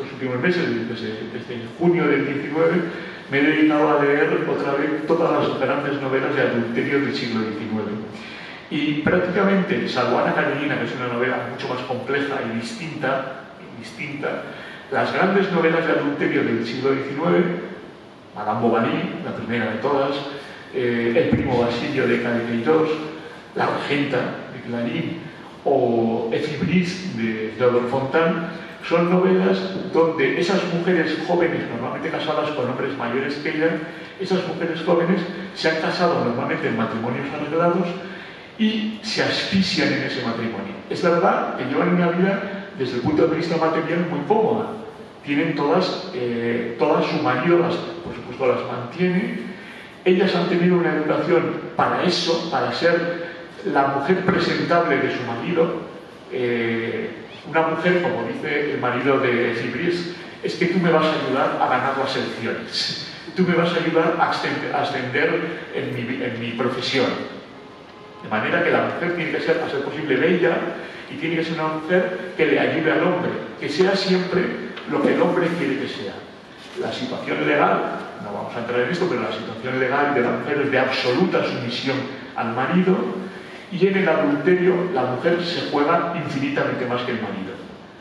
junio del 19, me he dedicado a leer otra vez todas las grandes novelas de adulterio del siglo XIX. Y prácticamente, salvo Ana Karenina, que es una novela mucho más compleja y distinta, las grandes novelas de adulterio del siglo XIX, Madame Bovary, la primera de todas, El primo Basilio de Queiroz, La regenta de Clarín o Efibris de Theodore Fontane, son novelas donde esas mujeres jóvenes, normalmente casadas con hombres mayores que ellas, esas mujeres jóvenes se han casado normalmente en matrimonios arreglados y se asfixian en ese matrimonio. Es verdad que llevan una vida, desde el punto de vista material, muy cómoda. Tienen todas su marido, por supuesto las mantiene. Ellas han tenido una educación para eso, para ser la mujer presentable de su marido. Una mujer, como dice el marido de Cibris, es que tú me vas a ayudar a ganar las elecciones. Tú me vas a ayudar a ascender en mi profesión. De manera que la mujer tiene que ser, a ser posible, bella, y tiene que ser una mujer que le ayude al hombre, que sea siempre lo que el hombre quiere que sea. La situación legal, no vamos a entrar en esto, pero la situación legal de la mujer es de absoluta sumisión al marido, y en el adulterio la mujer se juega infinitamente más que el marido,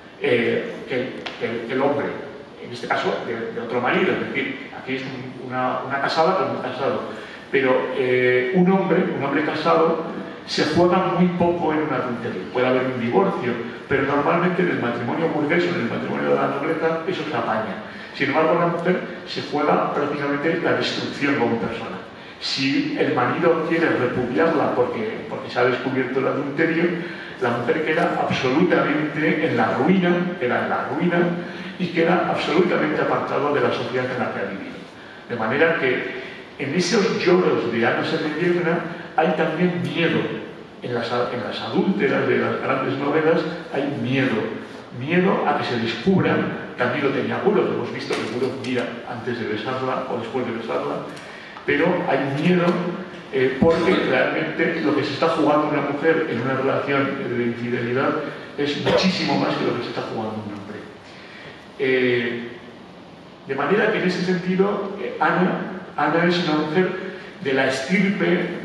que el hombre, en este caso de otro marido. Es decir, aquí es una casada con un casado, pero un hombre casado se juega muy poco en un adulterio. Puede haber un divorcio, pero normalmente en el matrimonio burgués o en el matrimonio de la nobleza eso se apaña. Sin embargo, la mujer se juega prácticamente la destrucción como persona. Si el marido quiere repudiarla porque se ha descubierto el adulterio, la mujer queda absolutamente en la ruina, y queda absolutamente apartado de la sociedad en la que ha vivido. De manera que en esos lloros de Ana Semenierna hay también miedo. En las adúlteras de las grandes novelas hay miedo a que se descubran. También lo tenía Gurov, hemos visto que Gurov mira antes de besarla o después de besarla, pero hay miedo porque realmente lo que se está jugando una mujer en una relación de infidelidad es muchísimo más que lo que se está jugando un hombre. De manera que en ese sentido Ana es una mujer de la estirpe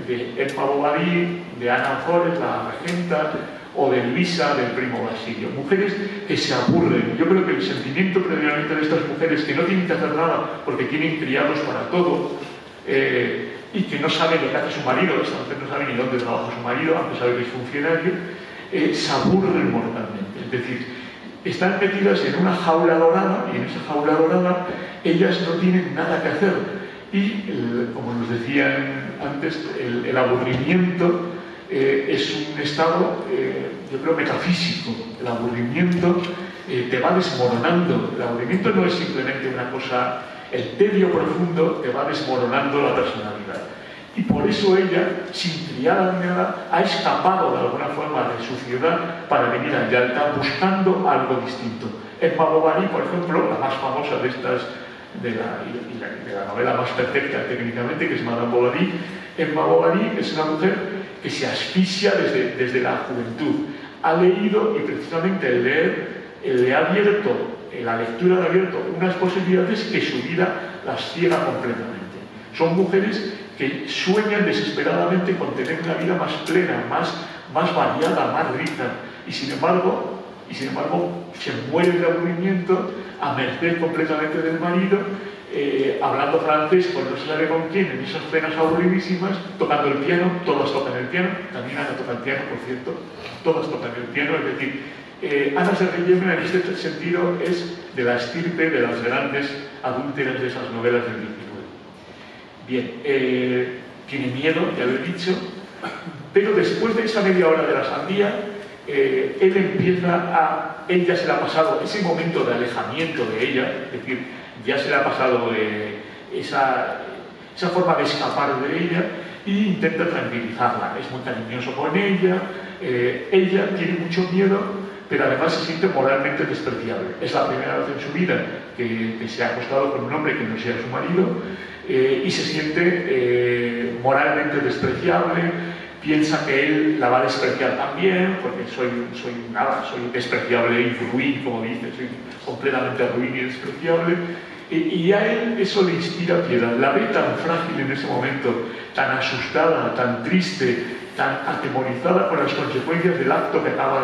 de Emma Bovary, de Ana Forest, la regenta, o de Luisa, del primo Basilio. Mujeres que se aburren. Yo creo que el sentimiento predominante de estas mujeres que no tienen que hacer nada porque tienen criados para todo y que no saben lo que hace su marido, esta mujer no sabe ni dónde trabaja su marido, aunque sabe que es funcionario, se aburren mortalmente. Es decir, están metidas en una jaula dorada y en esa jaula dorada ellas no tienen nada que hacer. Y, como nos decían antes, el aburrimiento es un estado, yo creo, metafísico. El aburrimiento te va desmoronando. El aburrimiento no es simplemente una cosa, el tedio profundo te va desmoronando la personalidad. Y por eso ella, sin criada ni nada, ha escapado de alguna forma de su ciudad para venir a Yalta buscando algo distinto. Emma Bovary, por ejemplo, la más famosa de estas, de la novela más perfecta técnicamente, que es Madame Bovary, Emma Bovary es una mujer que se asfixia desde la juventud. Ha leído, y precisamente el leer le ha abierto, la lectura le ha abierto unas posibilidades que su vida las ciega completamente. Son mujeres que sueñan desesperadamente con tener una vida más plena, más variada, más rica, y sin embargo se muere de aburrimiento a merced completamente del marido, hablando francés con no se sabe con quién, en esas cenas aburridísimas, tocando el piano. Todas tocan el piano, también Ana toca el piano, por cierto, todas tocan el piano. Es decir, Ana Serrillevna en este sentido es de la estirpe de las grandes adúlteras de esas novelas del 19. Bien, tiene miedo, ya lo he dicho, pero después de esa media hora de la sandía, él ya se le ha pasado ese momento de alejamiento de ella, es decir, ya se le ha pasado esa forma de escapar de ella, e intenta tranquilizarla. Es muy cariñoso con ella, ella tiene mucho miedo, pero además se siente moralmente despreciable. Es la primera vez en su vida que se ha acostado con un hombre que no sea su marido, y se siente moralmente despreciable. Piensa que él la va a despreciar también, porque soy despreciable y ruin, como dice, soy completamente ruin y despreciable. Y a él eso le inspira piedad. La ve tan frágil en ese momento, tan asustada, tan triste, tan atemorizada por las consecuencias del acto que acaba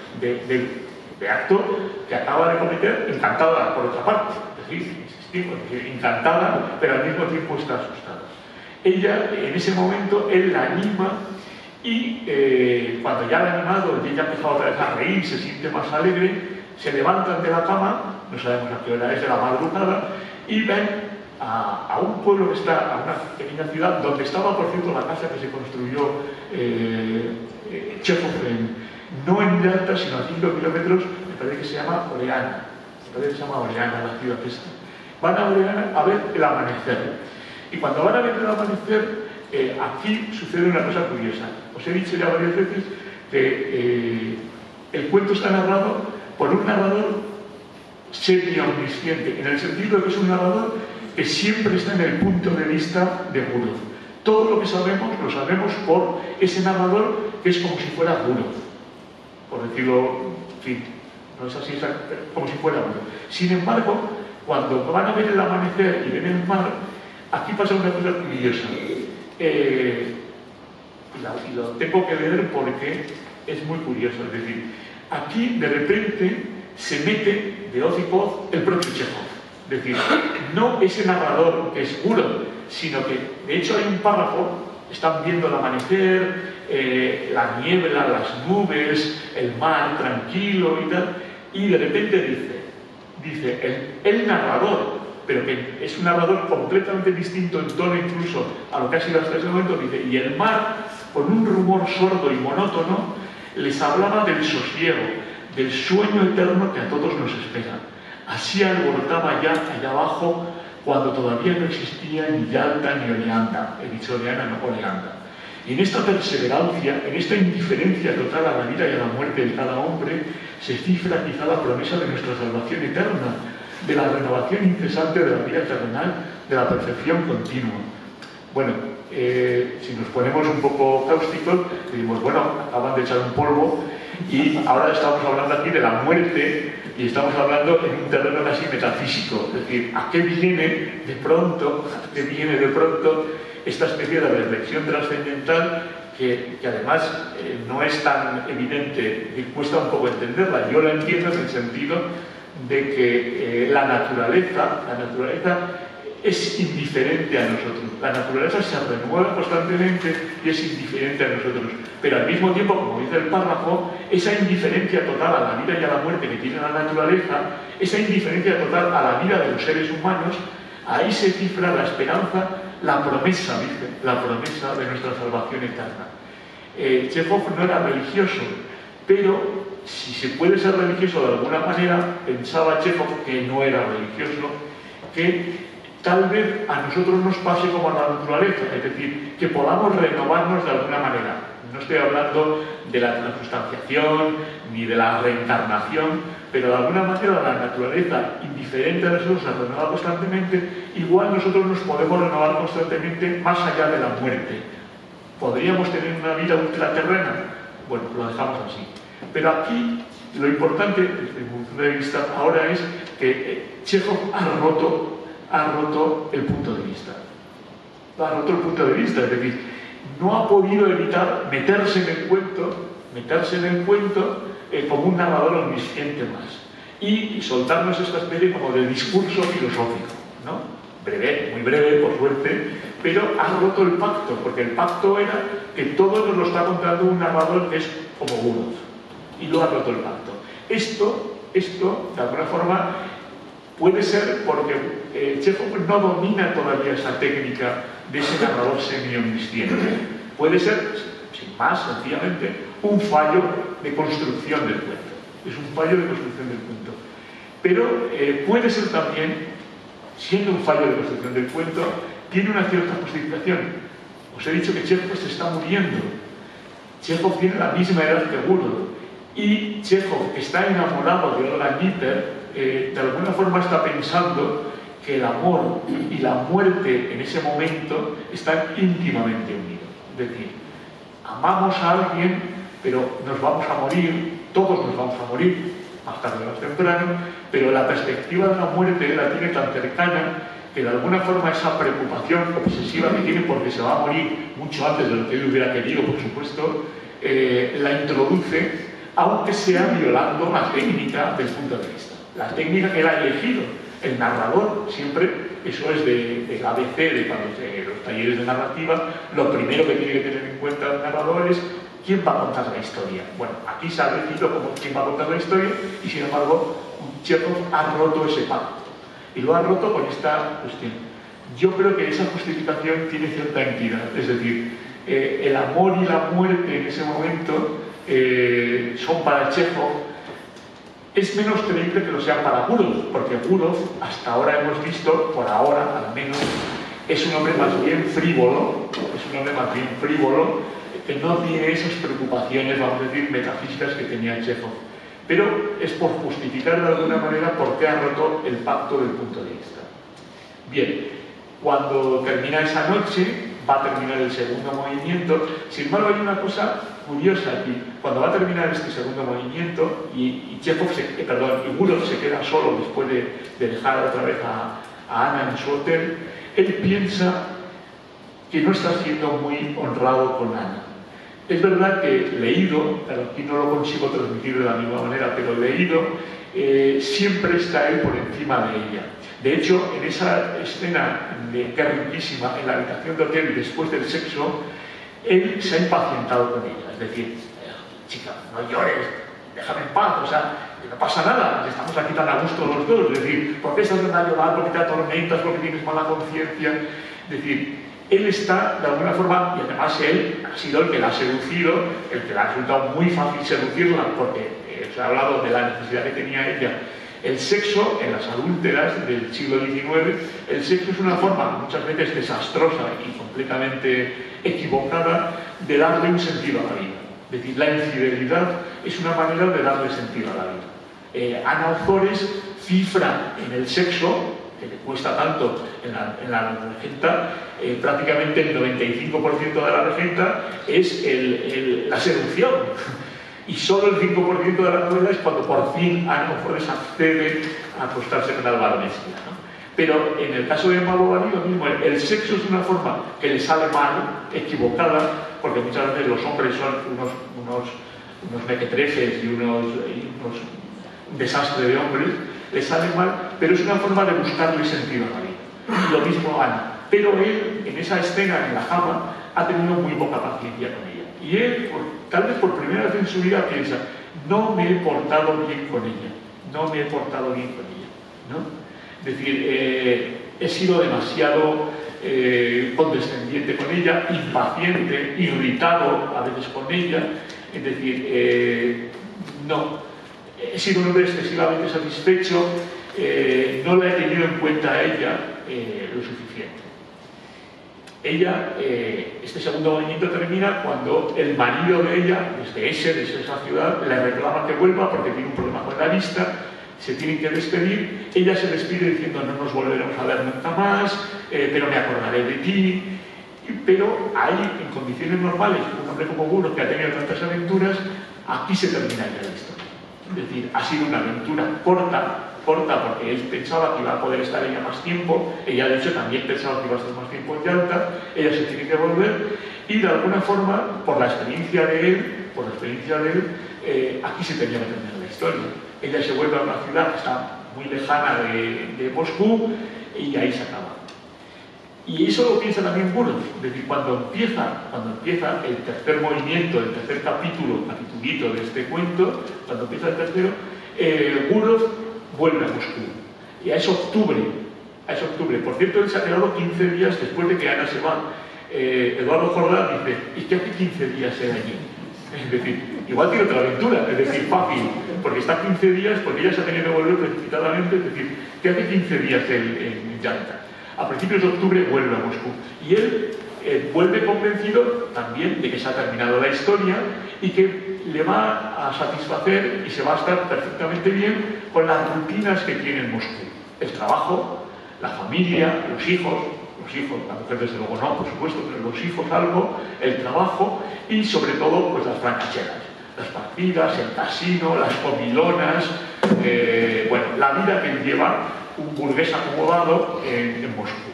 de cometer, encantada por otra parte. Es decir, insistimos, encantada, pero al mismo tiempo está asustada. Ella, en ese momento, él la anima. Y cuando ya la ha animado y ella ha empezado otra vez a reír, se siente más alegre, se levantan de la cama, no sabemos a qué hora es de la madrugada, y ven a un pueblo que está, a una pequeña ciudad, donde estaba, por cierto, la casa que se construyó Chekhov, no en Yalta, sino a 5 kilómetros, me parece que se llama Oreana. La ciudad esta. Van a Oreana a ver el amanecer. Y cuando van a ver el amanecer, aquí sucede una cosa curiosa. Os he dicho ya varias veces que el cuento está narrado por un narrador semi-omnisciente, en el sentido de que es un narrador que siempre está en el punto de vista de Gurov. Todo lo que sabemos lo sabemos por ese narrador que es como si fuera Gurov, por decirlo, en fin, no es así, es como si fuera Gurov. Sin embargo, cuando van a ver el amanecer y ven el mar, aquí pasa una cosa curiosa. Y lo tengo que leer porque es muy curioso. Es decir, aquí de repente se mete de hoz y poz el propio Chekhov. Es decir, no ese narrador que es Gurov, sino que de hecho hay un párrafo, están viendo el amanecer, la niebla, las nubes, el mar tranquilo y tal, y de repente dice el narrador, pero que es un narrador completamente distinto en tono incluso a lo que ha sido hasta ese momento, dice, y el mar, con un rumor sordo y monótono, les hablaba del sosiego, del sueño eterno que a todos nos espera. Así alborotaba ya allá abajo, cuando todavía no existía ni Yalta ni Oreanda. He dicho Oreana, no Oreanda. Y en esta perseverancia, en esta indiferencia total a la vida y a la muerte de cada hombre, se cifra quizá la promesa de nuestra salvación eterna, de la renovación incesante de la vida terrenal, de la perfección continua. Bueno, si nos ponemos un poco cáusticos, decimos, bueno, acaban de echar un polvo y ahora estamos hablando aquí de la muerte y estamos hablando en un terreno casi metafísico, es decir, ¿a qué viene de pronto esta especie de reflexión trascendental que además no es tan evidente y cuesta un poco entenderla. Yo la entiendo en el sentido de que la naturaleza es indiferente a nosotros. La naturaleza se renueva constantemente y es indiferente a nosotros. Pero al mismo tiempo, como dice el párrafo, esa indiferencia total a la vida y a la muerte que tiene la naturaleza, esa indiferencia total a la vida de los seres humanos, ahí se cifra la esperanza, la promesa, dice, la promesa de nuestra salvación eterna. Chekhov no era religioso, pero si se puede ser religioso de alguna manera, pensaba Chekhov que no era religioso, que tal vez a nosotros nos pase como a la naturaleza, es decir, que podamos renovarnos de alguna manera. No estoy hablando de la transustanciación ni de la reencarnación, pero de alguna manera la naturaleza, indiferente a nosotros, se renueva constantemente. Igual nosotros nos podemos renovar constantemente más allá de la muerte. ¿Podríamos tener una vida ultraterrena? Bueno, lo dejamos así. Pero aquí lo importante, desde mi punto de vista, ahora es que Chekhov ha roto el punto de vista. Ha roto el punto de vista, es decir, no ha podido evitar meterse en el cuento como un narrador omnisciente más y soltarnos esta especie como de discurso filosófico, ¿no? Breve, muy breve, por suerte, pero ha roto el pacto, porque el pacto era que todo nos lo está contando un narrador que es como Gurov, y lo ha roto el pacto. Esto, de alguna forma, puede ser porque Chekhov no domina todavía esa técnica de ese narrador semi-omnisciente. Puede ser, sin más, sencillamente, un fallo de construcción del cuento. Es un fallo de construcción del cuento. Pero puede ser también, siendo un fallo de construcción del cuento, tiene una cierta justificación. Os he dicho que Chekhov se está muriendo. Chekhov tiene la misma edad que Gurov. Y Chekhov, que está enamorado de Olga Nitter, de alguna forma está pensando que el amor y la muerte en ese momento están íntimamente unidos. Es decir, amamos a alguien, pero nos vamos a morir, todos nos vamos a morir, más tarde o más temprano, pero la perspectiva de la muerte la tiene tan cercana que de alguna forma esa preocupación obsesiva que tiene porque se va a morir mucho antes de lo que él hubiera querido, por supuesto, la introduce, aunque sea violando la técnica del punto de vista. La técnica que él ha elegido, el narrador, siempre, eso es del ABC, de los talleres de narrativa, lo primero que tiene que tener en cuenta el narrador es quién va a contar la historia. Bueno, aquí se ha decidido como quién va a contar la historia y sin embargo Chekhov ha roto ese pacto y lo ha roto con esta cuestión. Yo creo que esa justificación tiene cierta entidad, es decir, el amor y la muerte en ese momento son para Chekhov. Es menos creíble que lo sean para Gurov, porque Gurov, hasta ahora hemos visto, por ahora al menos, es un hombre más bien frívolo, que no tiene esas preocupaciones, vamos a decir, metafísicas que tenía Chekhov. Pero es por justificar de alguna manera por qué ha roto el pacto del punto de vista. Bien, cuando termina esa noche, va a terminar el segundo movimiento. Sin embargo, hay una cosa curiosa aquí. Cuando va a terminar este segundo movimiento y Gurov se queda solo después de dejar otra vez a Ana en su hotel, él piensa que no está siendo muy honrado con Ana. Es verdad que leído, pero aquí no lo consigo transmitir de la misma manera, pero leído, siempre está él por encima de ella. De hecho, en esa escena que es riquísima, en la habitación de hotel después del sexo, él se ha impacientado con ella. Es decir, chica, no llores, déjame en paz, o sea, que no pasa nada, estamos aquí tan a gusto los dos. Es decir, ¿por qué estás a llorar? ¿Por qué te atormentas? ¿Por qué tienes mala conciencia? Es decir, él está, de alguna forma, y además él ha sido el que la ha seducido, el que le ha resultado muy fácil seducirla, porque se ha hablado de la necesidad que tenía ella. El sexo, en las adúlteras del siglo XIX, el sexo es una forma muchas veces desastrosa y completamente equivocada de darle un sentido a la vida. Es decir, la infidelidad es una manera de darle sentido a la vida. Ana Ozores cifra en el sexo, que le cuesta tanto en la regenta, prácticamente el 95% de la regenta es la seducción. Y solo el 5% de la novela es cuando por fin Ana Ozores accede a acostarse con Alba Mesía, ¿no? Pero en el caso de Emma Bovary lo mismo, el sexo es una forma que le sale mal, equivocada, porque muchas veces los hombres son unos mequetrefes y un desastre de hombres, le sale mal, pero es una forma de buscarle sentido a la vida. Y lo mismo Ana. Pero él, en esa escena, en la cama, ha tenido muy poca paciencia con ella. Y él, tal vez por primera vez en su vida, piensa, no me he portado bien con ella, no me he portado bien con ella, ¿no? Es decir, he sido demasiado condescendiente con ella, impaciente, irritado a veces con ella, es decir, no, he sido un hombre excesivamente satisfecho, no la he tenido en cuenta a ella lo suficiente. Ella, este segundo movimiento termina cuando el marido de ella, desde esa ciudad, le reclama que vuelva porque tiene un problema con la vista, se tienen que despedir, ella se despide diciendo no nos volveremos a ver nunca más, pero me acordaré de ti, pero ahí, en condiciones normales, un hombre como Gounod que ha tenido tantas aventuras, aquí se termina ya la historia. Es decir, ha sido una aventura corta porque él pensaba que iba a poder estar ella más tiempo, ella de hecho también pensaba que iba a estar más tiempo en Yalta, ella se tiene que volver y de alguna forma, por la experiencia de él, aquí se tenía que terminar la historia. Ella se vuelve a una ciudad que está muy lejana de Moscú y ahí se acaba. Y eso lo piensa también Gounod, es decir, cuando empieza el tercer movimiento, el tercer capitulito de este cuento, cuando empieza el tercero, Gounod vuelve a Moscú. Y es octubre. Por cierto, él se ha quedado 15 días después de que Ana se va. Eduardo Jordán dice, ¿y qué hace 15 días él allí? Es decir, igual tiene otra aventura, es decir, fácil, porque está 15 días, porque ella se ha tenido que volver precipitadamente, es decir, ¿qué hace 15 días él en Yalta? A principios de octubre vuelve a Moscú. Y él vuelve convencido también de que se ha terminado la historia y que le va a satisfacer y se va a estar perfectamente bien con las rutinas que tiene en Moscú. El trabajo, la familia, los hijos, la mujer desde luego no, por supuesto, pero los hijos algo, el trabajo y sobre todo pues las francacheras, las partidas, el casino, las comilonas, bueno, la vida que lleva un burgués acomodado en Moscú.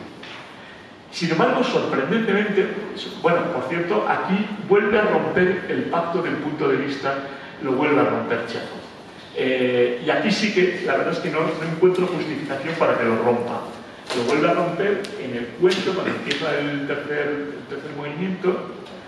Sin embargo, sorprendentemente, bueno, por cierto, aquí vuelve a romper el pacto del punto de vista, lo vuelve a romper Chejov. Y aquí sí que, la verdad es que no encuentro justificación para que lo rompa. Lo vuelve a romper en el cuento, cuando empieza el tercer movimiento,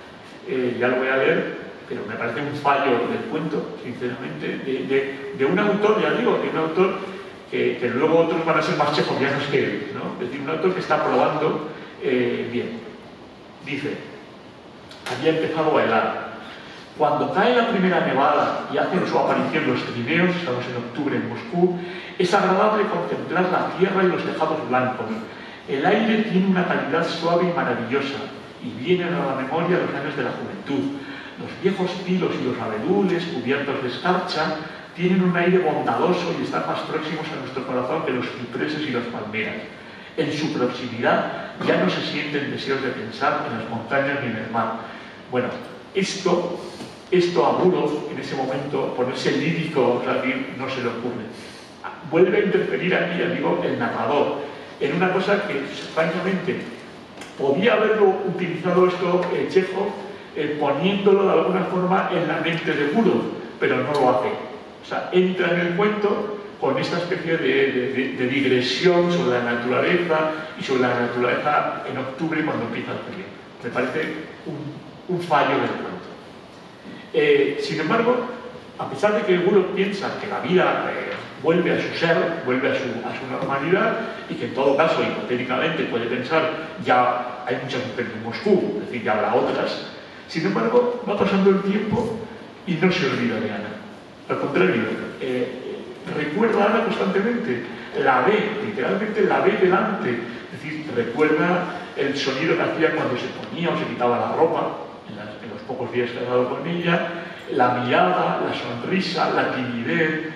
ya lo voy a leer, pero me parece un fallo del cuento, sinceramente, de un autor, ya digo, de un autor que luego otros van a ser más chejovianos que él, ¿no? Es decir, un autor que está probando bien. Dice, había empezado a helar. Cuando cae la primera nevada y hacen su aparición los trineos, estamos en octubre en Moscú, es agradable contemplar la tierra y los tejados blancos. El aire tiene una calidad suave y maravillosa, y vienen a la memoria los años de la juventud. Los viejos pilos y los abedules cubiertos de escarcha tienen un aire bondadoso y están más próximos a nuestro corazón que los cipreses y las palmeras. En su proximidad ya no se sienten deseos de pensar en las montañas ni en el mar. Bueno, esto a Gounod, en ese momento, ponerse lírico, no se le ocurre. Vuelve a interferir aquí, ya digo, el narrador, en una cosa que, francamente, podía haberlo utilizado esto Chejov, poniéndolo de alguna forma en la mente de Gounod, pero no lo hace. O sea, entra en el cuento con esta especie de digresión sobre la naturaleza y sobre la naturaleza en octubre cuando empieza el frío. Me parece un fallo del cuento. Sin embargo, a pesar de que Gounod piensa que la vida vuelve a su ser, vuelve a su normalidad y que en todo caso, hipotéticamente, puede pensar ya hay muchas mujeres en Moscú, es decir, ya habrá otras. Sin embargo, va pasando el tiempo y no se olvida de Ana. Al contrario, recuerda a Ana constantemente, la ve, literalmente la ve delante, es decir, recuerda el sonido que hacía cuando se ponía o se quitaba la ropa, en los pocos días que ha dado con ella, la mirada, la sonrisa, la timidez,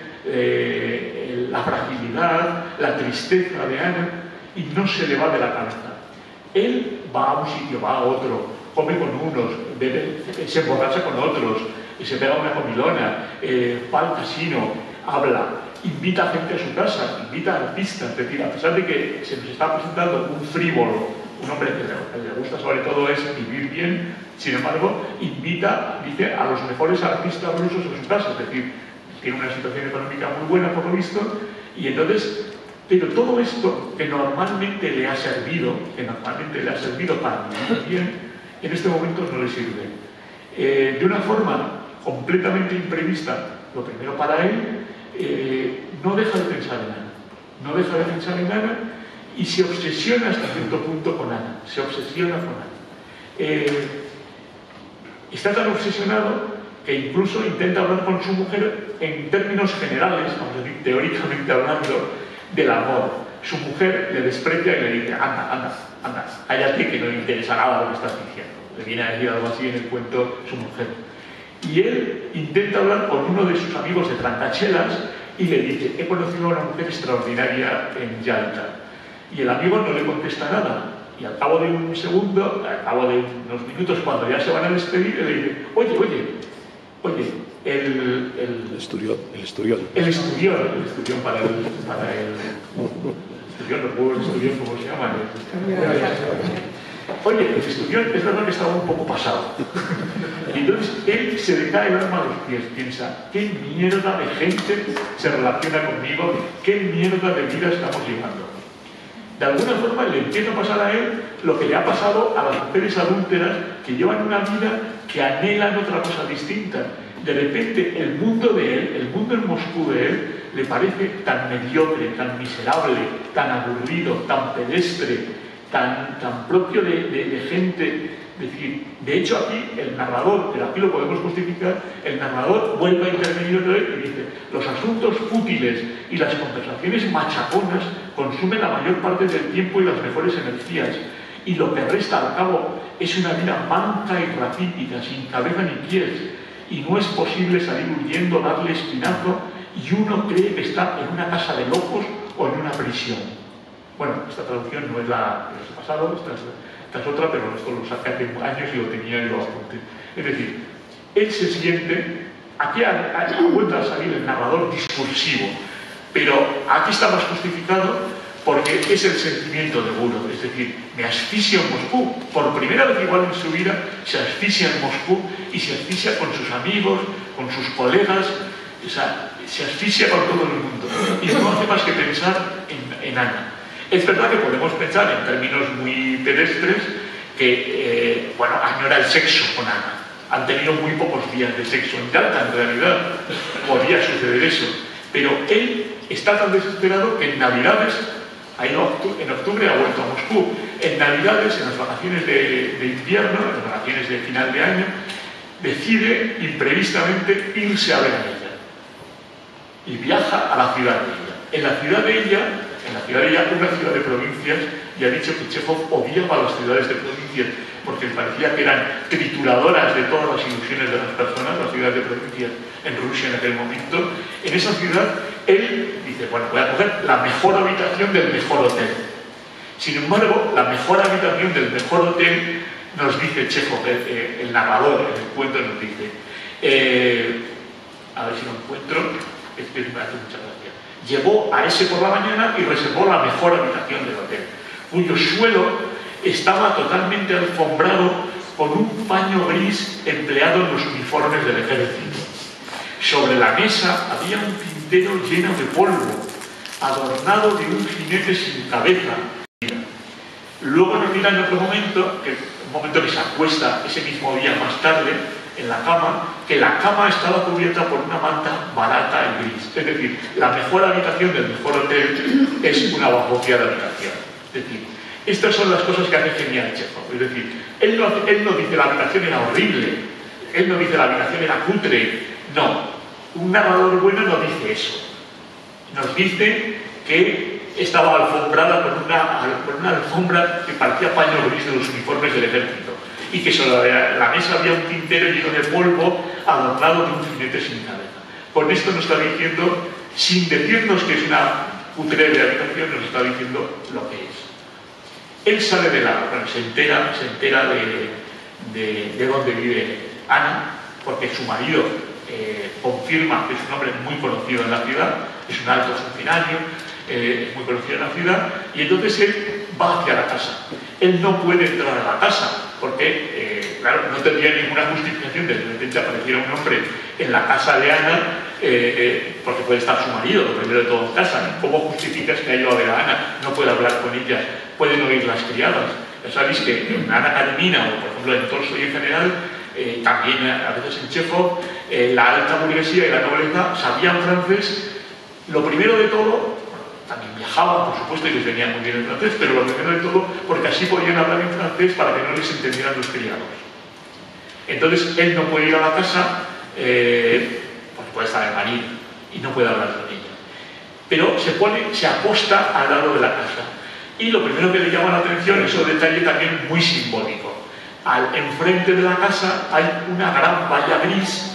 la fragilidad, la tristeza de Ana, y no se le va de la cabeza. Él va a un sitio, va a otro, come con unos, se emborracha con otros, se pega una comilona, va al casino, habla, invita a gente a su casa, invita a artistas, es decir, a pesar de que se nos está presentando un frívolo, un hombre que le gusta sobre todo es vivir bien, sin embargo, invita, dice, a los mejores artistas rusos a su casa, es decir, tiene una situación económica muy buena por lo visto, y entonces, pero todo esto que normalmente le ha servido para vivir bien, en este momento no le sirve. De una forma completamente imprevista, lo primero para él, no deja de pensar en Ana, y se obsesiona hasta cierto punto con Ana, está tan obsesionado que incluso intenta hablar con su mujer en términos generales, vamos a decir, teóricamente hablando, del amor. Su mujer le desprecia y le dice, anda, cállate que no le interesa nada lo que estás diciendo. Le viene a decir algo así en el cuento su mujer. Y él intenta hablar con uno de sus amigos de Trancachelas y le dice, he conocido a una mujer extraordinaria en Yalta. Y el amigo no le contesta nada. Y al cabo de un segundo, al cabo de unos minutos, cuando ya se van a despedir, le dice, oye, el esturión para el esturión, los huevos de esturión, ¿cómo se llaman? Oye, el esturión es verdad que estaba un poco pasado. Y entonces él se le cae el alma a los pies, piensa, qué mierda de gente se relaciona conmigo, qué mierda de vida estamos llevando. De alguna forma le empieza a pasar a él lo que le ha pasado a las mujeres adúlteras que llevan una vida que anhelan otra cosa distinta. De repente el mundo de él, el mundo en Moscú de él, le parece tan mediocre, tan miserable, tan aburrido, tan pedestre, tan propio de gente. Es decir, de hecho aquí el narrador, pero aquí lo podemos justificar, el narrador vuelve a intervenir otra vez y dice, los asuntos fútiles y las conversaciones machaconas consumen la mayor parte del tiempo y las mejores energías, y lo que resta al cabo es una vida manca y raquítica, sin cabeza ni pies, y no es posible salir huyendo, darle espinazo, y uno cree que está en una casa de locos o en una prisión. Bueno, esta traducción no es la del pasado, esta es otra, pero esto lo saqué hace años y lo tenía y lo apunté. Es decir, él se siente, aquí ha vuelto a salir el narrador discursivo, pero aquí está más justificado porque es el sentimiento de Guro, es decir, me asfixia en Moscú, por primera vez igual en su vida se asfixia en Moscú y se asfixia con sus amigos, con sus colegas, o sea, se asfixia con todo el mundo y no hace más que pensar en Ana. Es verdad que podemos pensar en términos muy pedestres que, bueno, añora el sexo con Ana. Han tenido muy pocos días de sexo en Yalta, en realidad. Podría suceder eso. Pero él está tan desesperado que en Navidades, en octubre ha vuelto a Moscú, en Navidades, en las vacaciones de invierno, en las vacaciones de final de año, decide imprevistamente irse a ver a ella. Y viaja a la ciudad de ella. En la ciudad de ella, una ciudad de provincias, y ha dicho que Chejov odiaba las ciudades de provincias porque le parecía que eran trituradoras de todas las ilusiones de las personas, las ciudades de provincias en Rusia en aquel momento. En esa ciudad, él dice, bueno, voy a coger la mejor habitación del mejor hotel. Sin embargo, la mejor habitación del mejor hotel, nos dice Chejov, el narrador en el cuento nos dice, a ver si lo encuentro, es que me hace mucha gracia. Llevó a ese por la mañana y reservó la mejor habitación del hotel, cuyo suelo estaba totalmente alfombrado con un paño gris empleado en los uniformes del ejército. Sobre la mesa había un tintero lleno de polvo, adornado de un jinete sin cabeza. Luego nos dirá en otro momento, un momento que se acuesta ese mismo día más tarde, en la cama, que la cama estaba cubierta por una manta barata y gris. Es decir, la mejor habitación del mejor hotel es una bajoqueada habitación. Es decir, estas son las cosas que hace genial Chejov. Es decir, él no dice la habitación era horrible, él no dice la habitación era cutre. No, un narrador bueno no dice eso. Nos dice que estaba alfombrada por una alfombra que parecía paño gris de los uniformes del ejército, y que sobre la mesa había un tintero lleno de polvo adornado de un jinete sin cabeza. Con esto nos está diciendo, sin decirnos que es una cutre de habitación, nos está diciendo lo que es. Él sale de se entera de dónde vive Ana, porque su marido confirma que es un hombre muy conocido en la ciudad, es un alto funcionario, es muy conocido en la ciudad, y entonces él va hacia la casa. Él no puede entrar a la casa, porque, claro, no tendría ninguna justificación de que de repente apareciera un hombre en la casa de Ana, porque puede estar su marido, lo primero de todo en casa. ¿Cómo justificas que ha ido a ver a Ana? No puede hablar con ella, pueden oír las criadas. Ya sabéis que en Ana Karenina, o por ejemplo en Tolstoy en general, también a veces en Chekhov, la alta burguesía y la nobleza sabían francés. Lo primero de todo, también viajaban, por supuesto, y les venía muy bien el francés, pero lo primero de todo, porque así podían hablar en francés para que no les entendieran los criados. Entonces, él no puede ir a la casa, porque puede estar en marido, y no puede hablar con ella. Pero se aposta al lado de la casa. Y lo primero que le llama la atención es un detalle también muy simbólico. Enfrente de la casa hay una gran valla gris,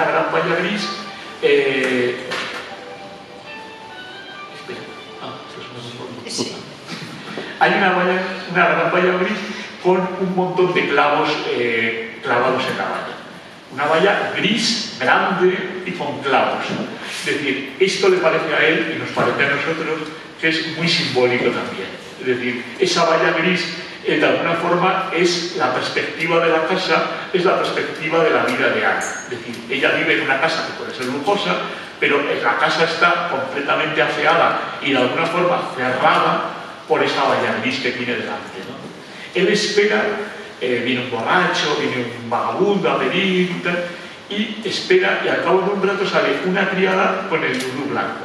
Sí. Hay una gran valla gris con un montón de clavos clavados en la valla. Una valla gris, grande y con clavos. Es decir, esto le parece a él y nos parece a nosotros que es muy simbólico también. Es decir, esa valla gris de alguna forma es la perspectiva de la casa, es la perspectiva de la vida de Ana. Es decir, ella vive en una casa que puede ser lujosa, pero la casa está completamente afeada y de alguna forma cerrada por esa valla gris que tiene delante, ¿no? Él espera, viene un borracho, viene un vagabundo a pedir y espera, y al cabo de un rato sale una criada con el lulú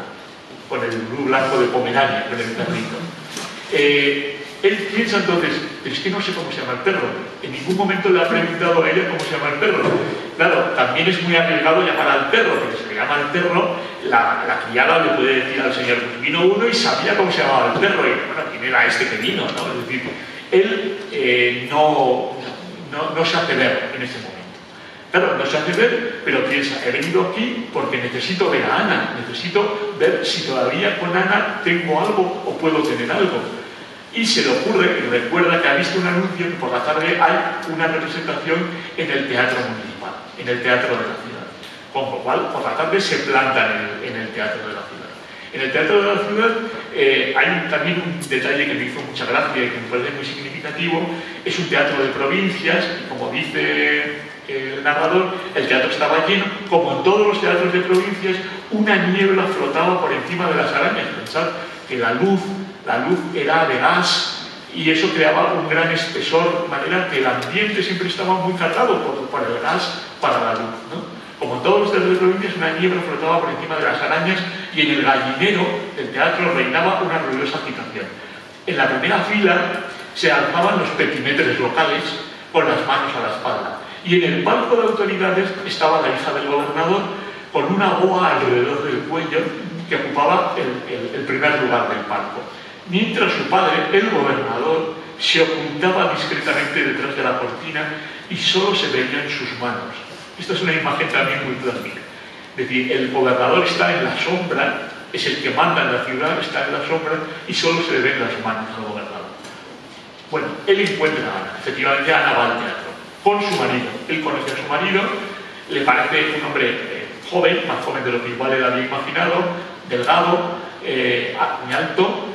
blanco de Pomerania, con el perrito. Él piensa entonces, pero es que no sé cómo se llama el perro. En ningún momento le ha preguntado a ella cómo se llama el perro. Claro, también es muy arriesgado llamar al perro, porque si le llama al perro, la criada le puede decir al señor, pues vino uno y sabía cómo se llamaba el perro, y bueno, ¿quién era este que vino? ¿No? Es decir, él no se hace ver en ese momento. Claro, no se hace ver, pero piensa, he venido aquí porque necesito ver a Ana, necesito ver si todavía con Ana tengo algo o puedo tener algo. Y se le ocurre, y recuerda que ha visto un anuncio que por la tarde hay una representación en el teatro municipal, en el teatro de la ciudad. Con lo cual, por la tarde se planta en el teatro de la ciudad. En el teatro de la ciudad hay también un detalle que me hizo mucha gracia y que me parece muy significativo. Es un teatro de provincias y, como dice el narrador, el teatro estaba lleno, como en todos los teatros de provincias, una niebla flotaba por encima de las arañas. Pensad que la luz era de gas y eso creaba un gran espesor, de manera que el ambiente siempre estaba muy cargado por el gas para la luz, ¿no? Como en todos los teatros de provincias, una niebla flotaba por encima de las arañas y en el gallinero del teatro reinaba una ruidosa agitación. En la primera fila se alzaban los petimetres locales con las manos a la espalda y en el palco de autoridades estaba la hija del gobernador con una boa alrededor del cuello que ocupaba el primer lugar del palco. Mientras su padre, el gobernador, se ocultaba discretamente detrás de la cortina y solo se veían sus manos. Esta es una imagen también muy clásica. Es decir, el gobernador está en la sombra, es el que manda en la ciudad, está en la sombra y solo se le ven las manos al gobernador. Bueno, él encuentra a Ana. Efectivamente, Ana va al teatro con su marido. Él conoce a su marido, le parece un hombre joven, más joven de lo que igual él había imaginado, delgado, muy alto,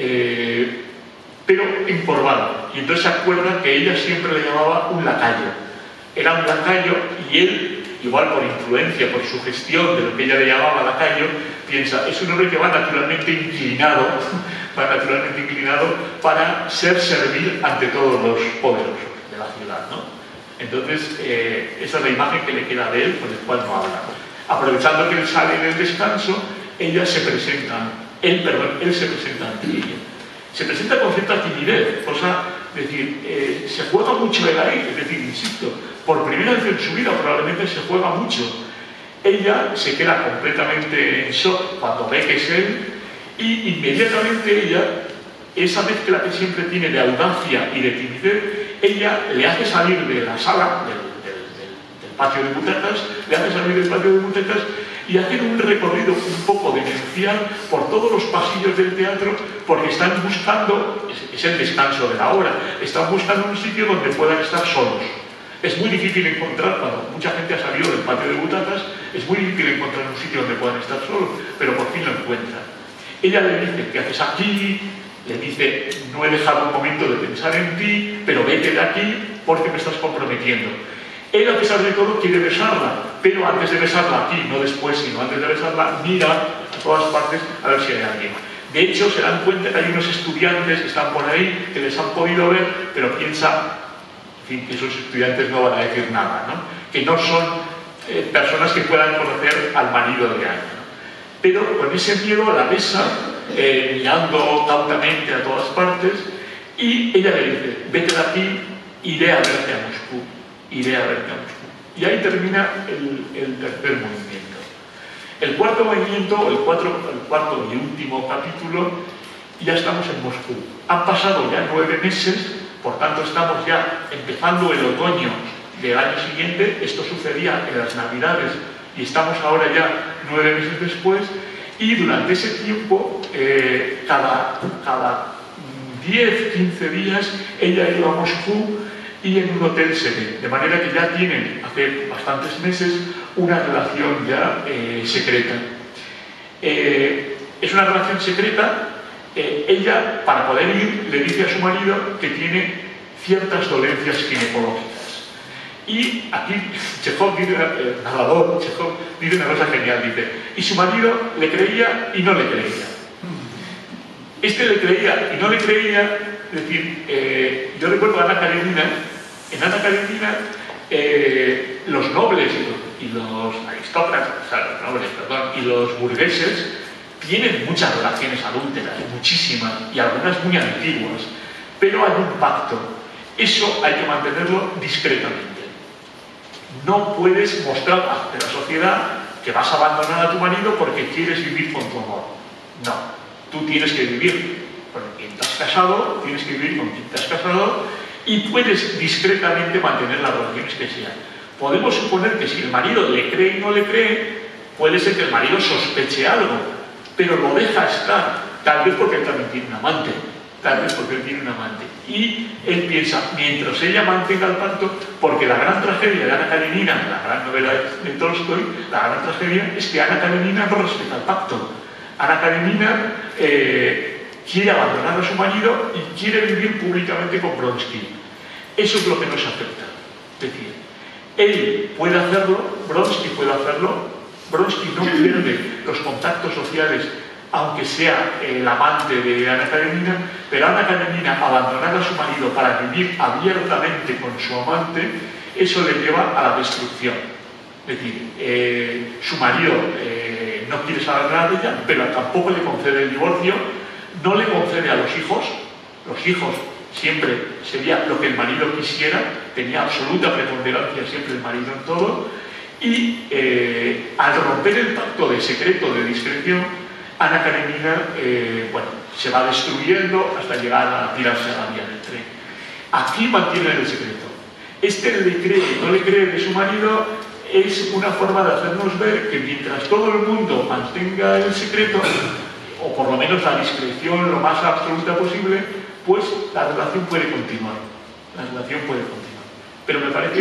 pero encorvado. Y entonces se acuerda que ella siempre le llamaba un lacayo. Era un lacayo y él, igual por influencia, por sugestión de lo que ella le llamaba lacayo, piensa, es un hombre que va naturalmente inclinado para ser servil ante todos los poderosos de la ciudad, ¿no? Entonces, esa es la imagen que le queda de él, con el cual no habla. Aprovechando que él sale del descanso, él se presenta ante ella. Se presenta con cierta timidez, cosa, es decir, se juega mucho el aire, es decir, insisto, por primera vez en su vida probablemente se juega mucho. Ella se queda completamente en shock cuando ve que es él y inmediatamente ella, esa mezcla que siempre tiene de audacia y de timidez, ella le hace salir de la sala, del patio de butacas, y hacen un recorrido un poco demencial por todos los pasillos del teatro porque están buscando, es el descanso de la obra, están buscando un sitio donde puedan estar solos. Es muy difícil encontrar, cuando mucha gente ha salido del patio de butacas, es muy difícil encontrar un sitio donde puedan estar solos, pero por fin lo encuentran. Ella le dice, ¿qué haces aquí? Le dice, no he dejado un momento de pensar en ti, pero vete de aquí porque me estás comprometiendo. Él, a pesar de todo, quiere besarla, pero antes de besarla aquí, no después, sino antes de besarla, mira a todas partes a ver si hay alguien. De hecho, se dan cuenta que hay unos estudiantes que están por ahí, que les han podido ver, pero piensa, en fin, que esos estudiantes no van a decir nada, ¿no? Que no son personas que puedan conocer al marido de Ana, ¿no? Pero con ese miedo la besa, mirando cautamente a todas partes, y ella le dice, vete de aquí, iré a verte a Moscú, iré a verte a Moscú. Y ahí termina el tercer movimiento. El cuarto movimiento, el cuarto y último capítulo, ya estamos en Moscú. Han pasado ya 9 meses, por tanto estamos ya empezando el otoño del año siguiente. Esto sucedía en las Navidades y estamos ahora ya 9 meses después, y durante ese tiempo, cada 10-15 días, ella iba a Moscú y en un hotel se ven, de manera que ya tienen, hace bastantes meses, una relación ya secreta. Es una relación secreta. Ella, para poder ir, le dice a su marido que tiene ciertas dolencias ginecológicas. Y aquí Chejov dice, el narrador Chejov dice una cosa genial, dice, y su marido le creía y no le creía. Este le creía y no le creía, es decir, yo recuerdo a Ana Karenina. En Ana Karenina, los nobles y los aristócratas, o sea, los nobles, perdón, y los burgueses tienen muchas relaciones adúlteras, muchísimas, y algunas muy antiguas, pero hay un pacto. Eso hay que mantenerlo discretamente. No puedes mostrar ante la sociedad que vas a abandonar a tu marido porque quieres vivir con tu amor. No, tú tienes que vivir con quien te has casado, tienes que vivir con quien te has casado, y puedes discretamente mantener las relaciones que sean. Podemos suponer que si el marido le cree y no le cree, puede ser que el marido sospeche algo, pero lo deja estar, tal vez porque él también tiene un amante, y él piensa, mientras ella mantenga el pacto, porque la gran tragedia de Ana Karenina, la gran novela de Tolstoy, la gran tragedia es que Ana Karenina no respeta el pacto. Ana Karenina quiere abandonar a su marido y quiere vivir públicamente con Vronsky. Eso es lo que no se acepta. Es decir, él puede hacerlo, Vronsky puede hacerlo, Vronsky no pierde los contactos sociales, aunque sea el amante de Ana Karenina, pero Ana Karenina abandonar a su marido para vivir abiertamente con su amante, eso le lleva a la destrucción. Es decir, su marido no quiere saber nada de ella, pero tampoco le concede el divorcio, no le concede a los hijos siempre sería lo que el marido quisiera, tenía absoluta preponderancia siempre el marido en todo, y al romper el pacto de secreto, de discreción, Ana Karenina se va destruyendo hasta llegar a tirarse a la vía del tren. Aquí mantiene el secreto. Este le cree o no le cree de su marido es una forma de hacernos ver que mientras todo el mundo mantenga el secreto, o por lo menos la discreción lo más absoluta posible, pues la relación puede continuar. Pero me parece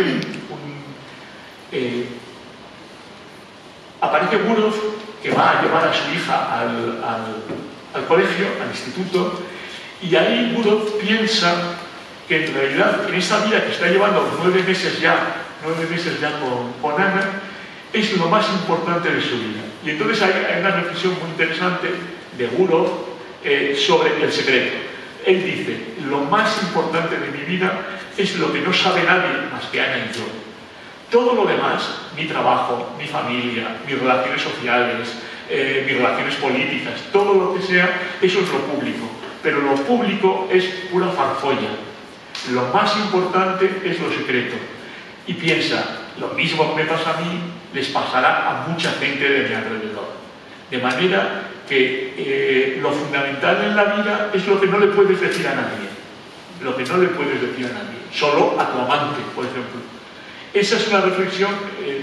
aparece Gurov, que va a llevar a su hija al colegio, al instituto, y ahí Gurov piensa que en realidad en esa vida que está llevando 9 meses ya con Ana, es lo más importante de su vida. Y entonces hay una reflexión muy interesante de Gurov sobre el secreto. Él dice, lo más importante de mi vida es lo que no sabe nadie más que Ana y yo. Todo lo demás, mi trabajo, mi familia, mis relaciones sociales, mis relaciones políticas, todo lo que sea, eso es lo público. Pero lo público es pura farfolla. Lo más importante es lo secreto. Y piensa, lo mismo que me pasa a mí, les pasará a mucha gente de mi alrededor. De manera que lo fundamental en la vida es lo que no le puedes decir a nadie. Lo que no le puedes decir a nadie. Solo a tu amante, por ejemplo. Esa es una reflexión,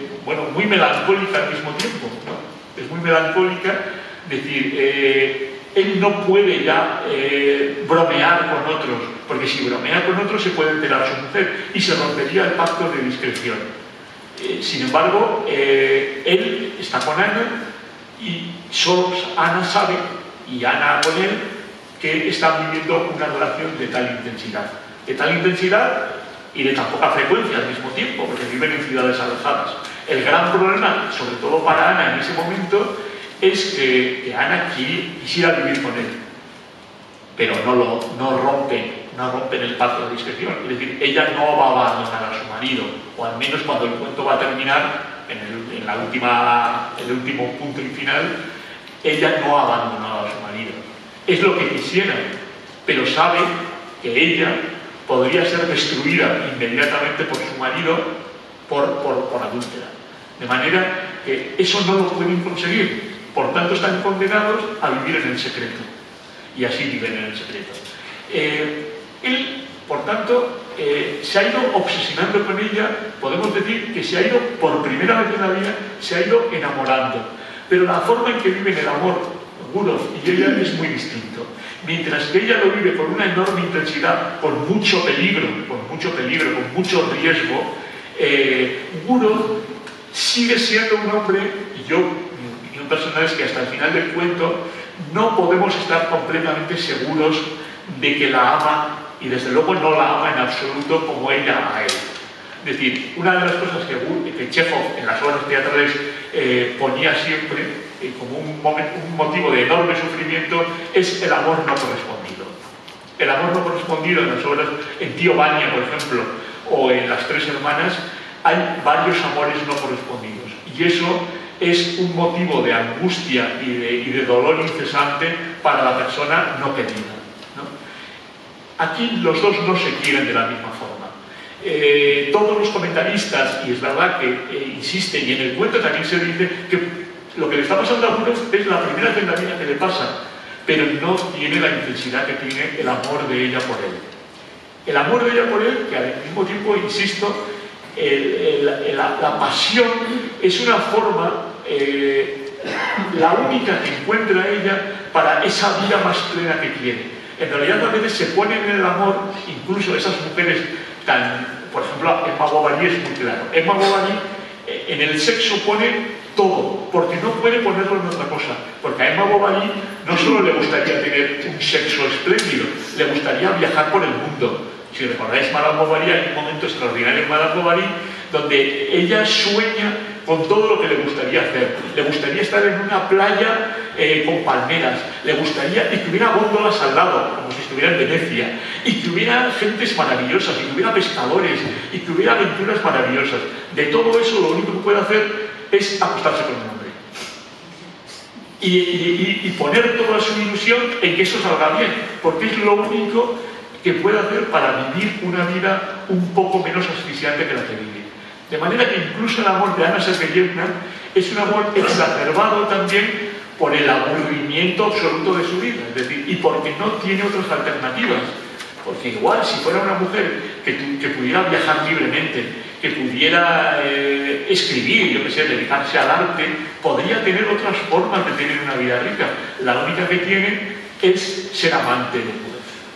muy melancólica al mismo tiempo, ¿no? Es muy melancólica decir, él no puede ya bromear con otros, porque si bromea con otros se puede enterar su mujer y se rompería el pacto de discreción. Sin embargo, él está con Ana y solo Ana sabe, y Ana con él, que están viviendo una relación de tal intensidad y de tan poca frecuencia al mismo tiempo, porque viven en ciudades alejadas. El gran problema, sobre todo para Ana en ese momento, es que Ana quisiera vivir con él, pero no rompen el pacto de discreción. Es decir, ella no va a abandonar a su marido, o al menos cuando el cuento va a terminar, en el último punto y final, ella no ha abandonado a su marido. Es lo que quisiera, pero sabe que ella podría ser destruida inmediatamente por su marido por adúltera. De manera que eso no lo pueden conseguir. Por tanto, están condenados a vivir en el secreto. Y así viven en el secreto. Él, por tanto, se ha ido obsesionando con ella. Podemos decir que se ha ido, por primera vez en la vida, se ha ido enamorando. Pero la forma en que viven el amor Gurov y ella es muy distinto. Mientras que ella lo vive con una enorme intensidad, con mucho peligro, con mucho riesgo, Gurov sigue siendo un hombre, y un personaje que hasta el final del cuento no podemos estar completamente seguros de que la ama, y desde luego no la ama en absoluto como ella a él. Es decir, una de las cosas que Chekhov en las obras teatrales ponía siempre como un motivo de enorme sufrimiento es el amor no correspondido. El amor no correspondido en las obras, en Tío Vania, por ejemplo, o en Las Tres Hermanas, hay varios amores no correspondidos. Y eso es un motivo de angustia y de dolor incesante para la persona no querida, ¿no? Aquí los dos no se quieren de la misma forma. Todos los comentaristas, y es verdad que insisten, y en el cuento también se dice que lo que le está pasando a Gurov es la primera vez en la vida que le pasa, pero no tiene la intensidad que tiene el amor de ella por él. El amor de ella por él, que al mismo tiempo, insisto, la pasión es una forma, la única que encuentra ella para esa vida más plena que quiere. En realidad a veces se ponen en el amor, incluso esas mujeres por ejemplo, Emma Bovary es muy claro. Emma Bovary en el sexo pone todo, porque no puede ponerlo en otra cosa. Porque a Emma Bovary no solo le gustaría tener un sexo espléndido, le gustaría viajar por el mundo. Si recordáis Madame Bovary, hay un momento extraordinario en Madame Bovary donde ella sueña con todo lo que le gustaría hacer. Le gustaría estar en una playa con palmeras, le gustaría y que hubiera góndolas al lado, como si estuviera en Venecia, y que hubiera gentes maravillosas, y que hubiera pescadores, y que hubiera aventuras maravillosas. De todo eso lo único que puede hacer es acostarse con un hombre. Y poner toda su ilusión en que eso salga bien, porque es lo único que puede hacer para vivir una vida un poco menos asfixiante que la que vive. De manera que incluso el amor de Ana Sergeyevna es un amor exacerbado también por el aburrimiento absoluto de su vida, es decir, y porque no tiene otras alternativas. Porque igual si fuera una mujer que pudiera viajar libremente, que pudiera escribir, yo que sé, dedicarse al arte, podría tener otras formas de tener una vida rica. La única que tiene es ser amante de Gurov.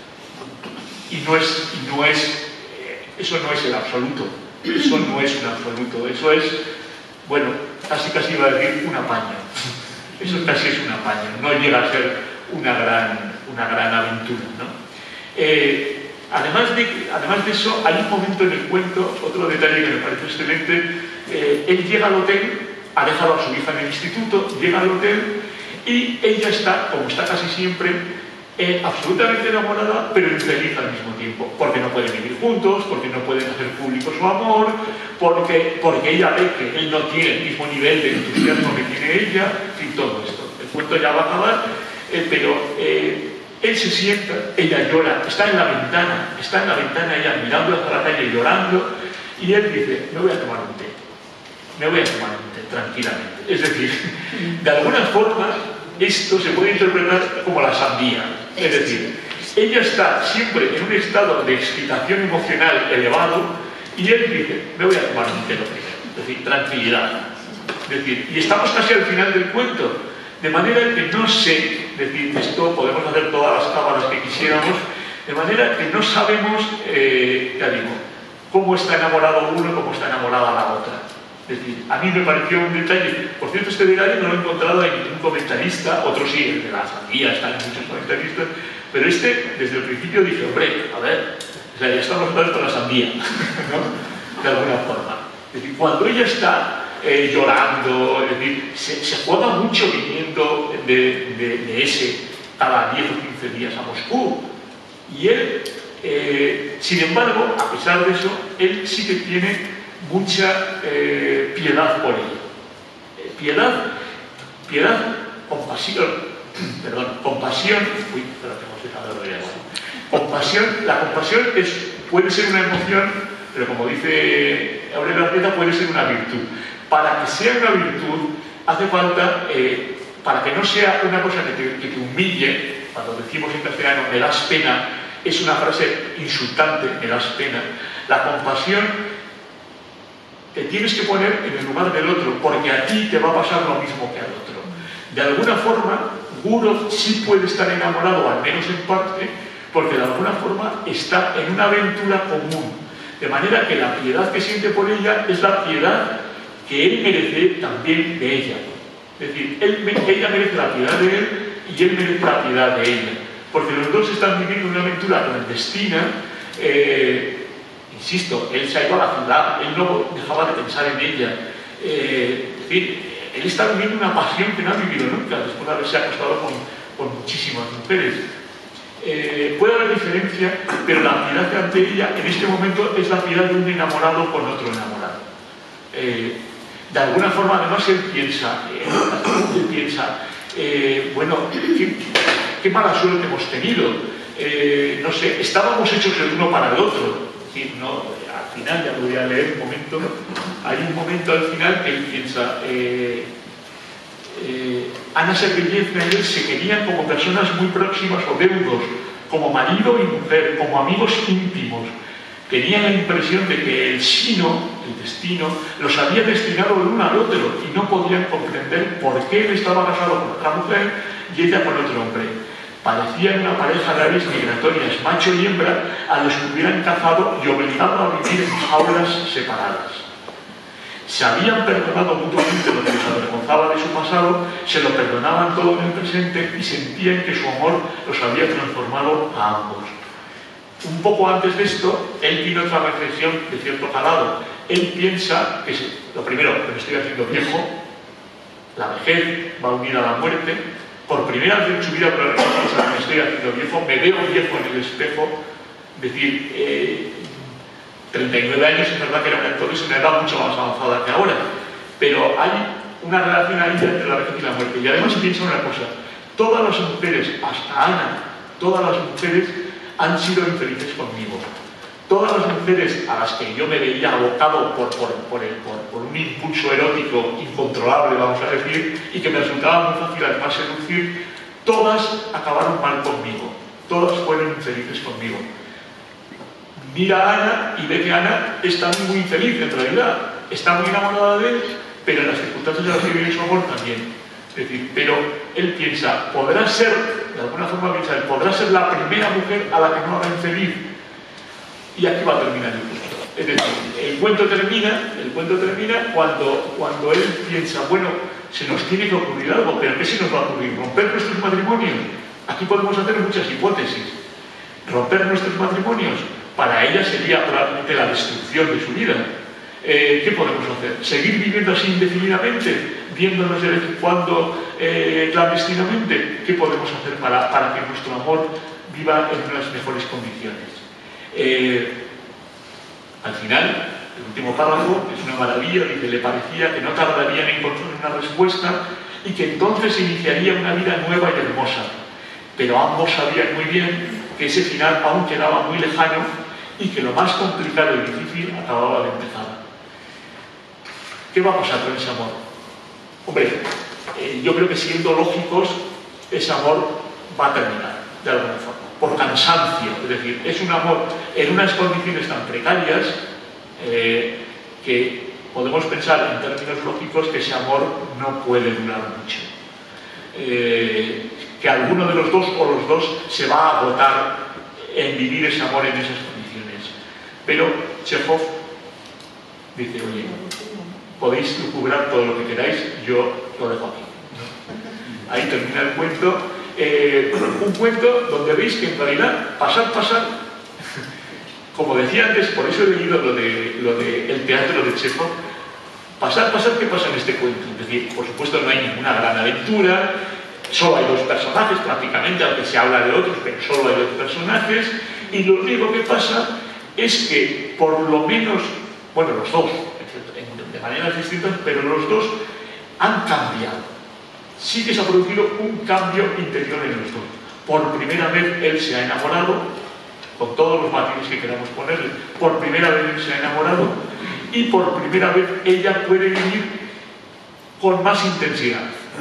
Eso no es el absoluto. Eso no es un absoluto. Eso es, bueno, casi iba a decir una paña. Eso casi es una paña. No llega a ser una gran aventura, ¿no? Además de eso, hay un momento en el cuento, otro detalle que me parece excelente. Él llega al hotel, ha dejado a su hija en el instituto, llega al hotel y ella está, como está casi siempre, absolutamente enamorada, pero infeliz al mismo tiempo, porque no pueden vivir juntos, porque no pueden hacer público su amor, porque ella ve que él no tiene el mismo nivel de entusiasmo que tiene ella, y todo esto. El cuento ya va a acabar, pero él se sienta, ella llora, está en la ventana ella mirando hacia la calle llorando, y él dice, me voy a tomar un té, tranquilamente. Es decir, de alguna forma, esto se puede interpretar como la sandía. Es decir, ella está siempre en un estado de excitación emocional elevado y él dice, me voy a tomar un té primero. Es decir, tranquilidad. Es decir, y estamos casi al final del cuento. De manera que no sé, decir, esto podemos hacer todas las cámaras que quisiéramos, de manera que no sabemos, ya digo, cómo está enamorado uno y cómo está enamorada la otra. Es decir, a mí me pareció un detalle. Por cierto, este detalle no lo he encontrado en ningún comentarista, otro sí, el de la sandía, están en muchos comentaristas, pero este, desde el principio dije, hombre, a ver, o sea, ya estamos otra vez con la sandía, ¿no? De alguna forma. Es decir, cuando ella está llorando, es decir, se juega mucho viniendo de ese cada 10 o 15 días a Moscú. Y él, sin embargo, a pesar de eso, él sí que tiene mucha piedad por ella. Piedad, compasión, compasión, uy, pero tengo que dejar de agua. Compasión, la compasión puede ser una emoción, pero como dice Aurelio Arqueta, puede ser una virtud. Para que sea una virtud, hace falta, para que no sea una cosa que te humille, cuando decimos en castellano, me das pena, es una frase insultante, me das pena. La compasión te tienes que poner en el lugar del otro, porque a ti te va a pasar lo mismo que al otro. De alguna forma, Gurov sí puede estar enamorado, al menos en parte, porque de alguna forma está en una aventura común. De manera que la piedad que siente por ella es la piedad que él merece también de ella. Es decir, ella merece la piedad de él y él merece la piedad de ella. Porque los dos están viviendo una aventura clandestina. Insisto, él se ha ido a la ciudad, él no dejaba de pensar en ella. Es decir, él está viviendo una pasión que no ha vivido nunca, después de haberse acostado con muchísimas mujeres. Puede haber diferencia, pero la piedad que ante ella en este momento es la piedad de un enamorado con otro enamorado. De alguna forma, además, él piensa, bueno, qué mala suerte hemos tenido. No sé, estábamos hechos el uno para el otro. Es decir, no, al final, ya lo voy a leer un momento, hay un momento al final que él piensa, Ana Sergeyevna y él se querían como personas muy próximas o deudos, como marido y mujer, como amigos íntimos. Tenían la impresión de que el destino, los había destinado el uno al otro y no podían comprender por qué él estaba casado con otra mujer y ella con otro hombre. Parecían una pareja de aves migratorias, macho y hembra, a los que hubieran cazado y obligado a vivir en jaulas separadas. Se habían perdonado mutuamente lo que les avergonzaba de su pasado, se lo perdonaban todo en el presente y sentían que su amor los había transformado a ambos. Un poco antes de esto, él tiene otra reflexión de cierto calado. Él piensa que, lo primero, que me estoy haciendo viejo, la vejez va unida a la muerte. Por primera vez en su vida, pero piensa que me estoy haciendo viejo, me veo viejo en el espejo, es decir, 39 años, es verdad que era entonces una edad mucho más avanzada que ahora, pero hay una relación ahí entre la vejez y la muerte. Y además piensa una cosa, todas las mujeres, hasta Ana, todas las mujeres han sido infelices conmigo. Todas las mujeres a las que yo me veía abocado por un impulso erótico incontrolable, vamos a decir, y que me resultaba muy fácil además seducir, todas acabaron mal conmigo. Todas fueron infelices conmigo. Mira a Ana y ve que Ana está muy infeliz en realidad. Está muy enamorada de él, pero en las circunstancias de las que vive su amor también. Es decir, pero él piensa, podrá ser, de alguna forma piensa, podrá ser la primera mujer a la que no haga infeliz. Y aquí va a terminar el cuento. Es decir, el cuento termina cuando él piensa, bueno, se nos tiene que ocurrir algo, pero ¿qué se nos va a ocurrir? ¿Romper nuestros matrimonios? Aquí podemos hacer muchas hipótesis. Romper nuestros matrimonios, para ella sería probablemente la destrucción de su vida. ¿Qué podemos hacer? ¿Seguir viviendo así indefinidamente? ¿Viéndonos de vez en cuando clandestinamente? ¿Qué podemos hacer para que nuestro amor viva en unas mejores condiciones? Al final, el último párrafo es una maravilla, dice, le parecía que no tardaría en encontrar una respuesta y que entonces iniciaría una vida nueva y hermosa. Pero ambos sabían muy bien que ese final aún quedaba muy lejano y que lo más complicado y difícil acababa de empezar. ¿Qué va a pasar con ese amor? Hombre, yo creo que siendo lógicos, ese amor va a terminar, de alguna forma, por cansancio. Es decir, es un amor en unas condiciones tan precarias que podemos pensar en términos lógicos que ese amor no puede durar mucho. que alguno de los dos o los dos se va a agotar en vivir ese amor en esas condiciones. Pero Chekhov dice, oye, podéis lucubrar todo lo que queráis, yo lo dejo aquí. Ahí termina el cuento. Un cuento donde veis que en realidad pasar, como decía antes, por eso he leído lo de el teatro de Chekhov, pasar, ¿qué pasa en este cuento? Es decir, por supuesto no hay ninguna gran aventura, solo hay dos personajes prácticamente, aunque se habla de otros, pero solo hay dos personajes, y lo único que pasa es que por lo menos, bueno, los dos, de maneras distintas, pero los dos han cambiado. Sí que se ha producido un cambio interior en los dos. Por primera vez él se ha enamorado, con todos los matices que queramos ponerle, por primera vez él se ha enamorado, y por primera vez ella puede vivir con más intensidad.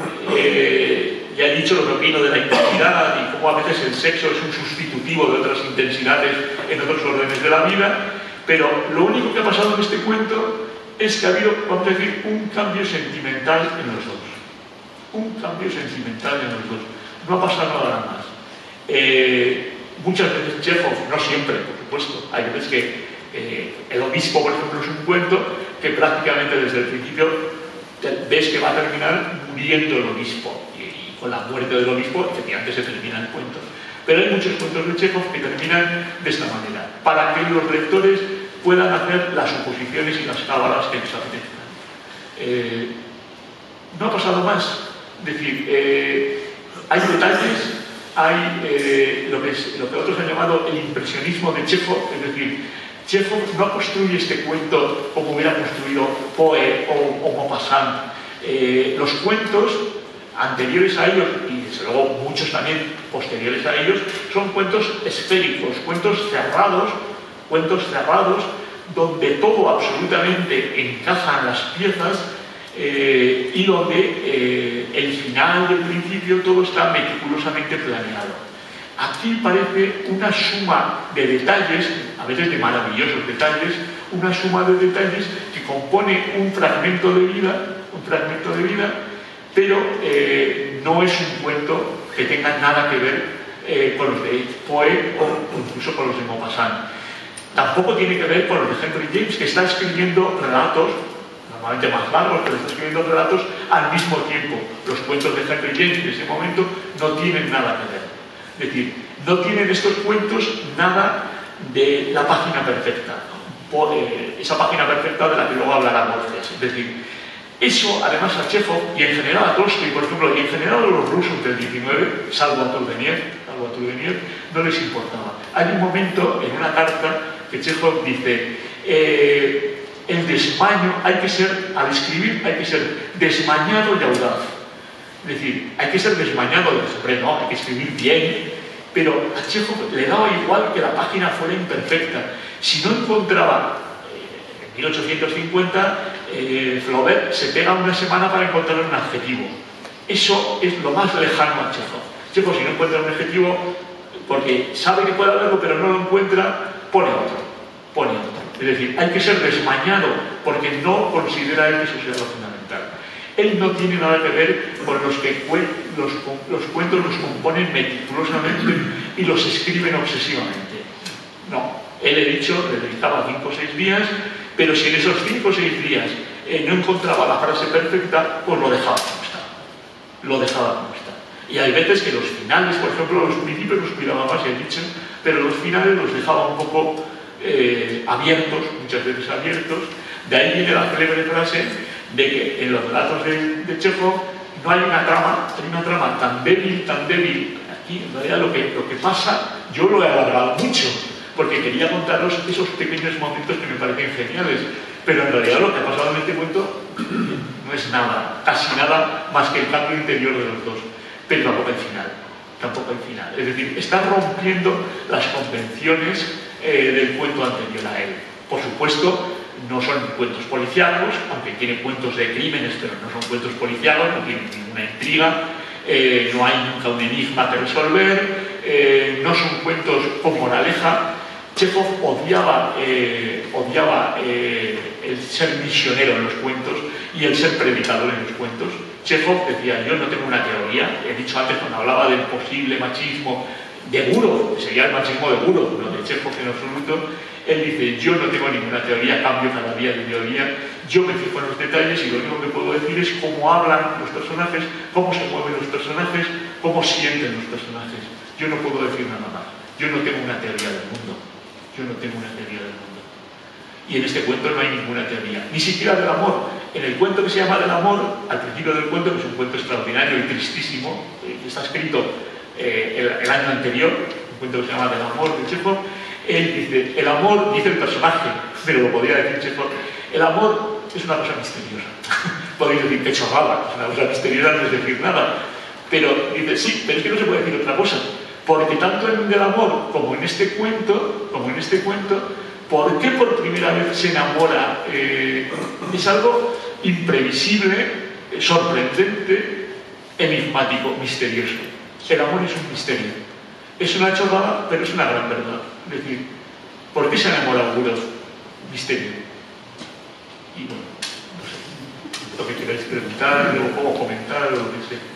Ya he dicho lo que opino de la intensidad y cómo a veces el sexo es un sustitutivo de otras intensidades en otros órdenes de la vida, pero lo único que ha pasado en este cuento es que ha habido, vamos a decir, un cambio sentimental en los dos. Un cambio sentimental en los dos. No ha pasado nada más. Muchas veces Chekhov, no siempre, por supuesto, hay veces que el obispo, por ejemplo, es un cuento que prácticamente desde el principio ves que va a terminar muriendo el obispo. Y con la muerte del obispo, efectivamente, se termina el cuento. Pero hay muchos cuentos de Chekhov que terminan de esta manera, para que los lectores puedan hacer las suposiciones y las cábalas que les apetezcan. No ha pasado más. Es decir, hay detalles, hay lo que otros han llamado el impresionismo de Chekhov, es decir, Chekhov no construye este cuento como hubiera construido Poe o Maupassant. Los cuentos anteriores a ellos, y desde luego muchos también posteriores a ellos, son cuentos esféricos, cuentos cerrados, donde todo absolutamente encaja en las piezas, y donde el final del principio todo está meticulosamente planeado. Aquí parece una suma de detalles, a veces de maravillosos detalles, una suma de detalles que compone un fragmento de vida, pero no es un cuento que tenga nada que ver con los de Poe o incluso con los de Maupassant. Tampoco tiene que ver con los de Henry James, que está escribiendo relatos normalmente más largos, pero está escribiendo relatos al mismo tiempo. Los cuentos de Henry James en ese momento no tienen nada que ver. Es decir, no tienen estos cuentos nada de la página perfecta, esa página perfecta de la que luego hablará Borges. Es decir, eso además a Chekhov y en general a Tolstoy, por ejemplo, y en general a los rusos del 19, salvo a Turgeniev, no les importaba. Hay un momento en una carta que Chekhov dice, el desmaño al escribir hay que ser desmañado y audaz. Es decir, hay que ser desmañado, hombre, no, hay que escribir bien, pero a Chekhov le daba igual que la página fuera imperfecta. Si no encontraba, en 1850, Flaubert se pega una semana para encontrar un adjetivo. Eso es lo más lejano a Chekhov. Chekhov, si no encuentra un adjetivo, porque sabe que puede haberlo, pero no lo encuentra, pone otro. Es decir, hay que ser desmañado, porque no considera él que eso sea lo fundamental. Él no tiene nada que ver con los que los cuentos los componen meticulosamente y los escriben obsesivamente. No, él, he dicho, le dedicaba 5 o 6 días, pero si en esos 5 o 6 días no encontraba la frase perfecta, pues lo dejaba como está. Y hay veces que los finales, por ejemplo, los principios los cuidaba más, he dicho, pero los finales los dejaba un poco abiertos, muchas veces abiertos. De ahí viene la célebre frase de que en los relatos de Chekhov no hay una trama tan débil. Aquí, en realidad, lo que pasa, yo lo he alargado mucho, porque quería contaros esos pequeños momentos que me parecen geniales, pero en realidad lo que ha pasado en este cuento no es nada, casi nada más que el cambio interior de los dos, pero tampoco el final. Es decir, está rompiendo las convenciones del cuento anterior a él. Por supuesto, no son cuentos policíacos, aunque tiene cuentos de crímenes, pero no son cuentos policíacos, no tienen ninguna intriga, no hay nunca un enigma que resolver, no son cuentos con moraleja. Chekhov odiaba el ser misionero en los cuentos y el ser predicador en los cuentos. Chekhov decía, yo no tengo una teoría, he dicho antes cuando hablaba del posible machismo de Gurov, sería el machismo de Gurov, no de Chekhov en absoluto. Él dice, yo no tengo ninguna teoría, cambio cada día de teoría, yo me fijo en los detalles y lo único que puedo decir es cómo hablan los personajes, cómo se mueven los personajes, cómo sienten los personajes. Yo no puedo decir nada más, yo no tengo una teoría del mundo, yo no tengo una teoría del mundo. Y en este cuento no hay ninguna teoría, ni siquiera del amor. En el cuento que se llama Del amor, al principio del cuento, que es un cuento extraordinario y tristísimo, que está escrito el año anterior, un cuento que se llama Del amor de Chekhov, él dice, el amor, dice el personaje, pero lo podría decir Chekhov, el amor es una cosa misteriosa. Podéis decir que chorrada, es una cosa misteriosa, no es decir nada. Pero dice, sí, pero es que no se puede decir otra cosa, porque tanto en Del amor como en este cuento, ¿por qué por primera vez se enamora? Es algo imprevisible, sorprendente, enigmático, misterioso. El amor es un misterio. Es una chorrada, pero es una gran verdad. Es decir, ¿por qué se enamora Gurov? Misterio. Y bueno, no sé, lo que queráis preguntar o comentar o lo que sea.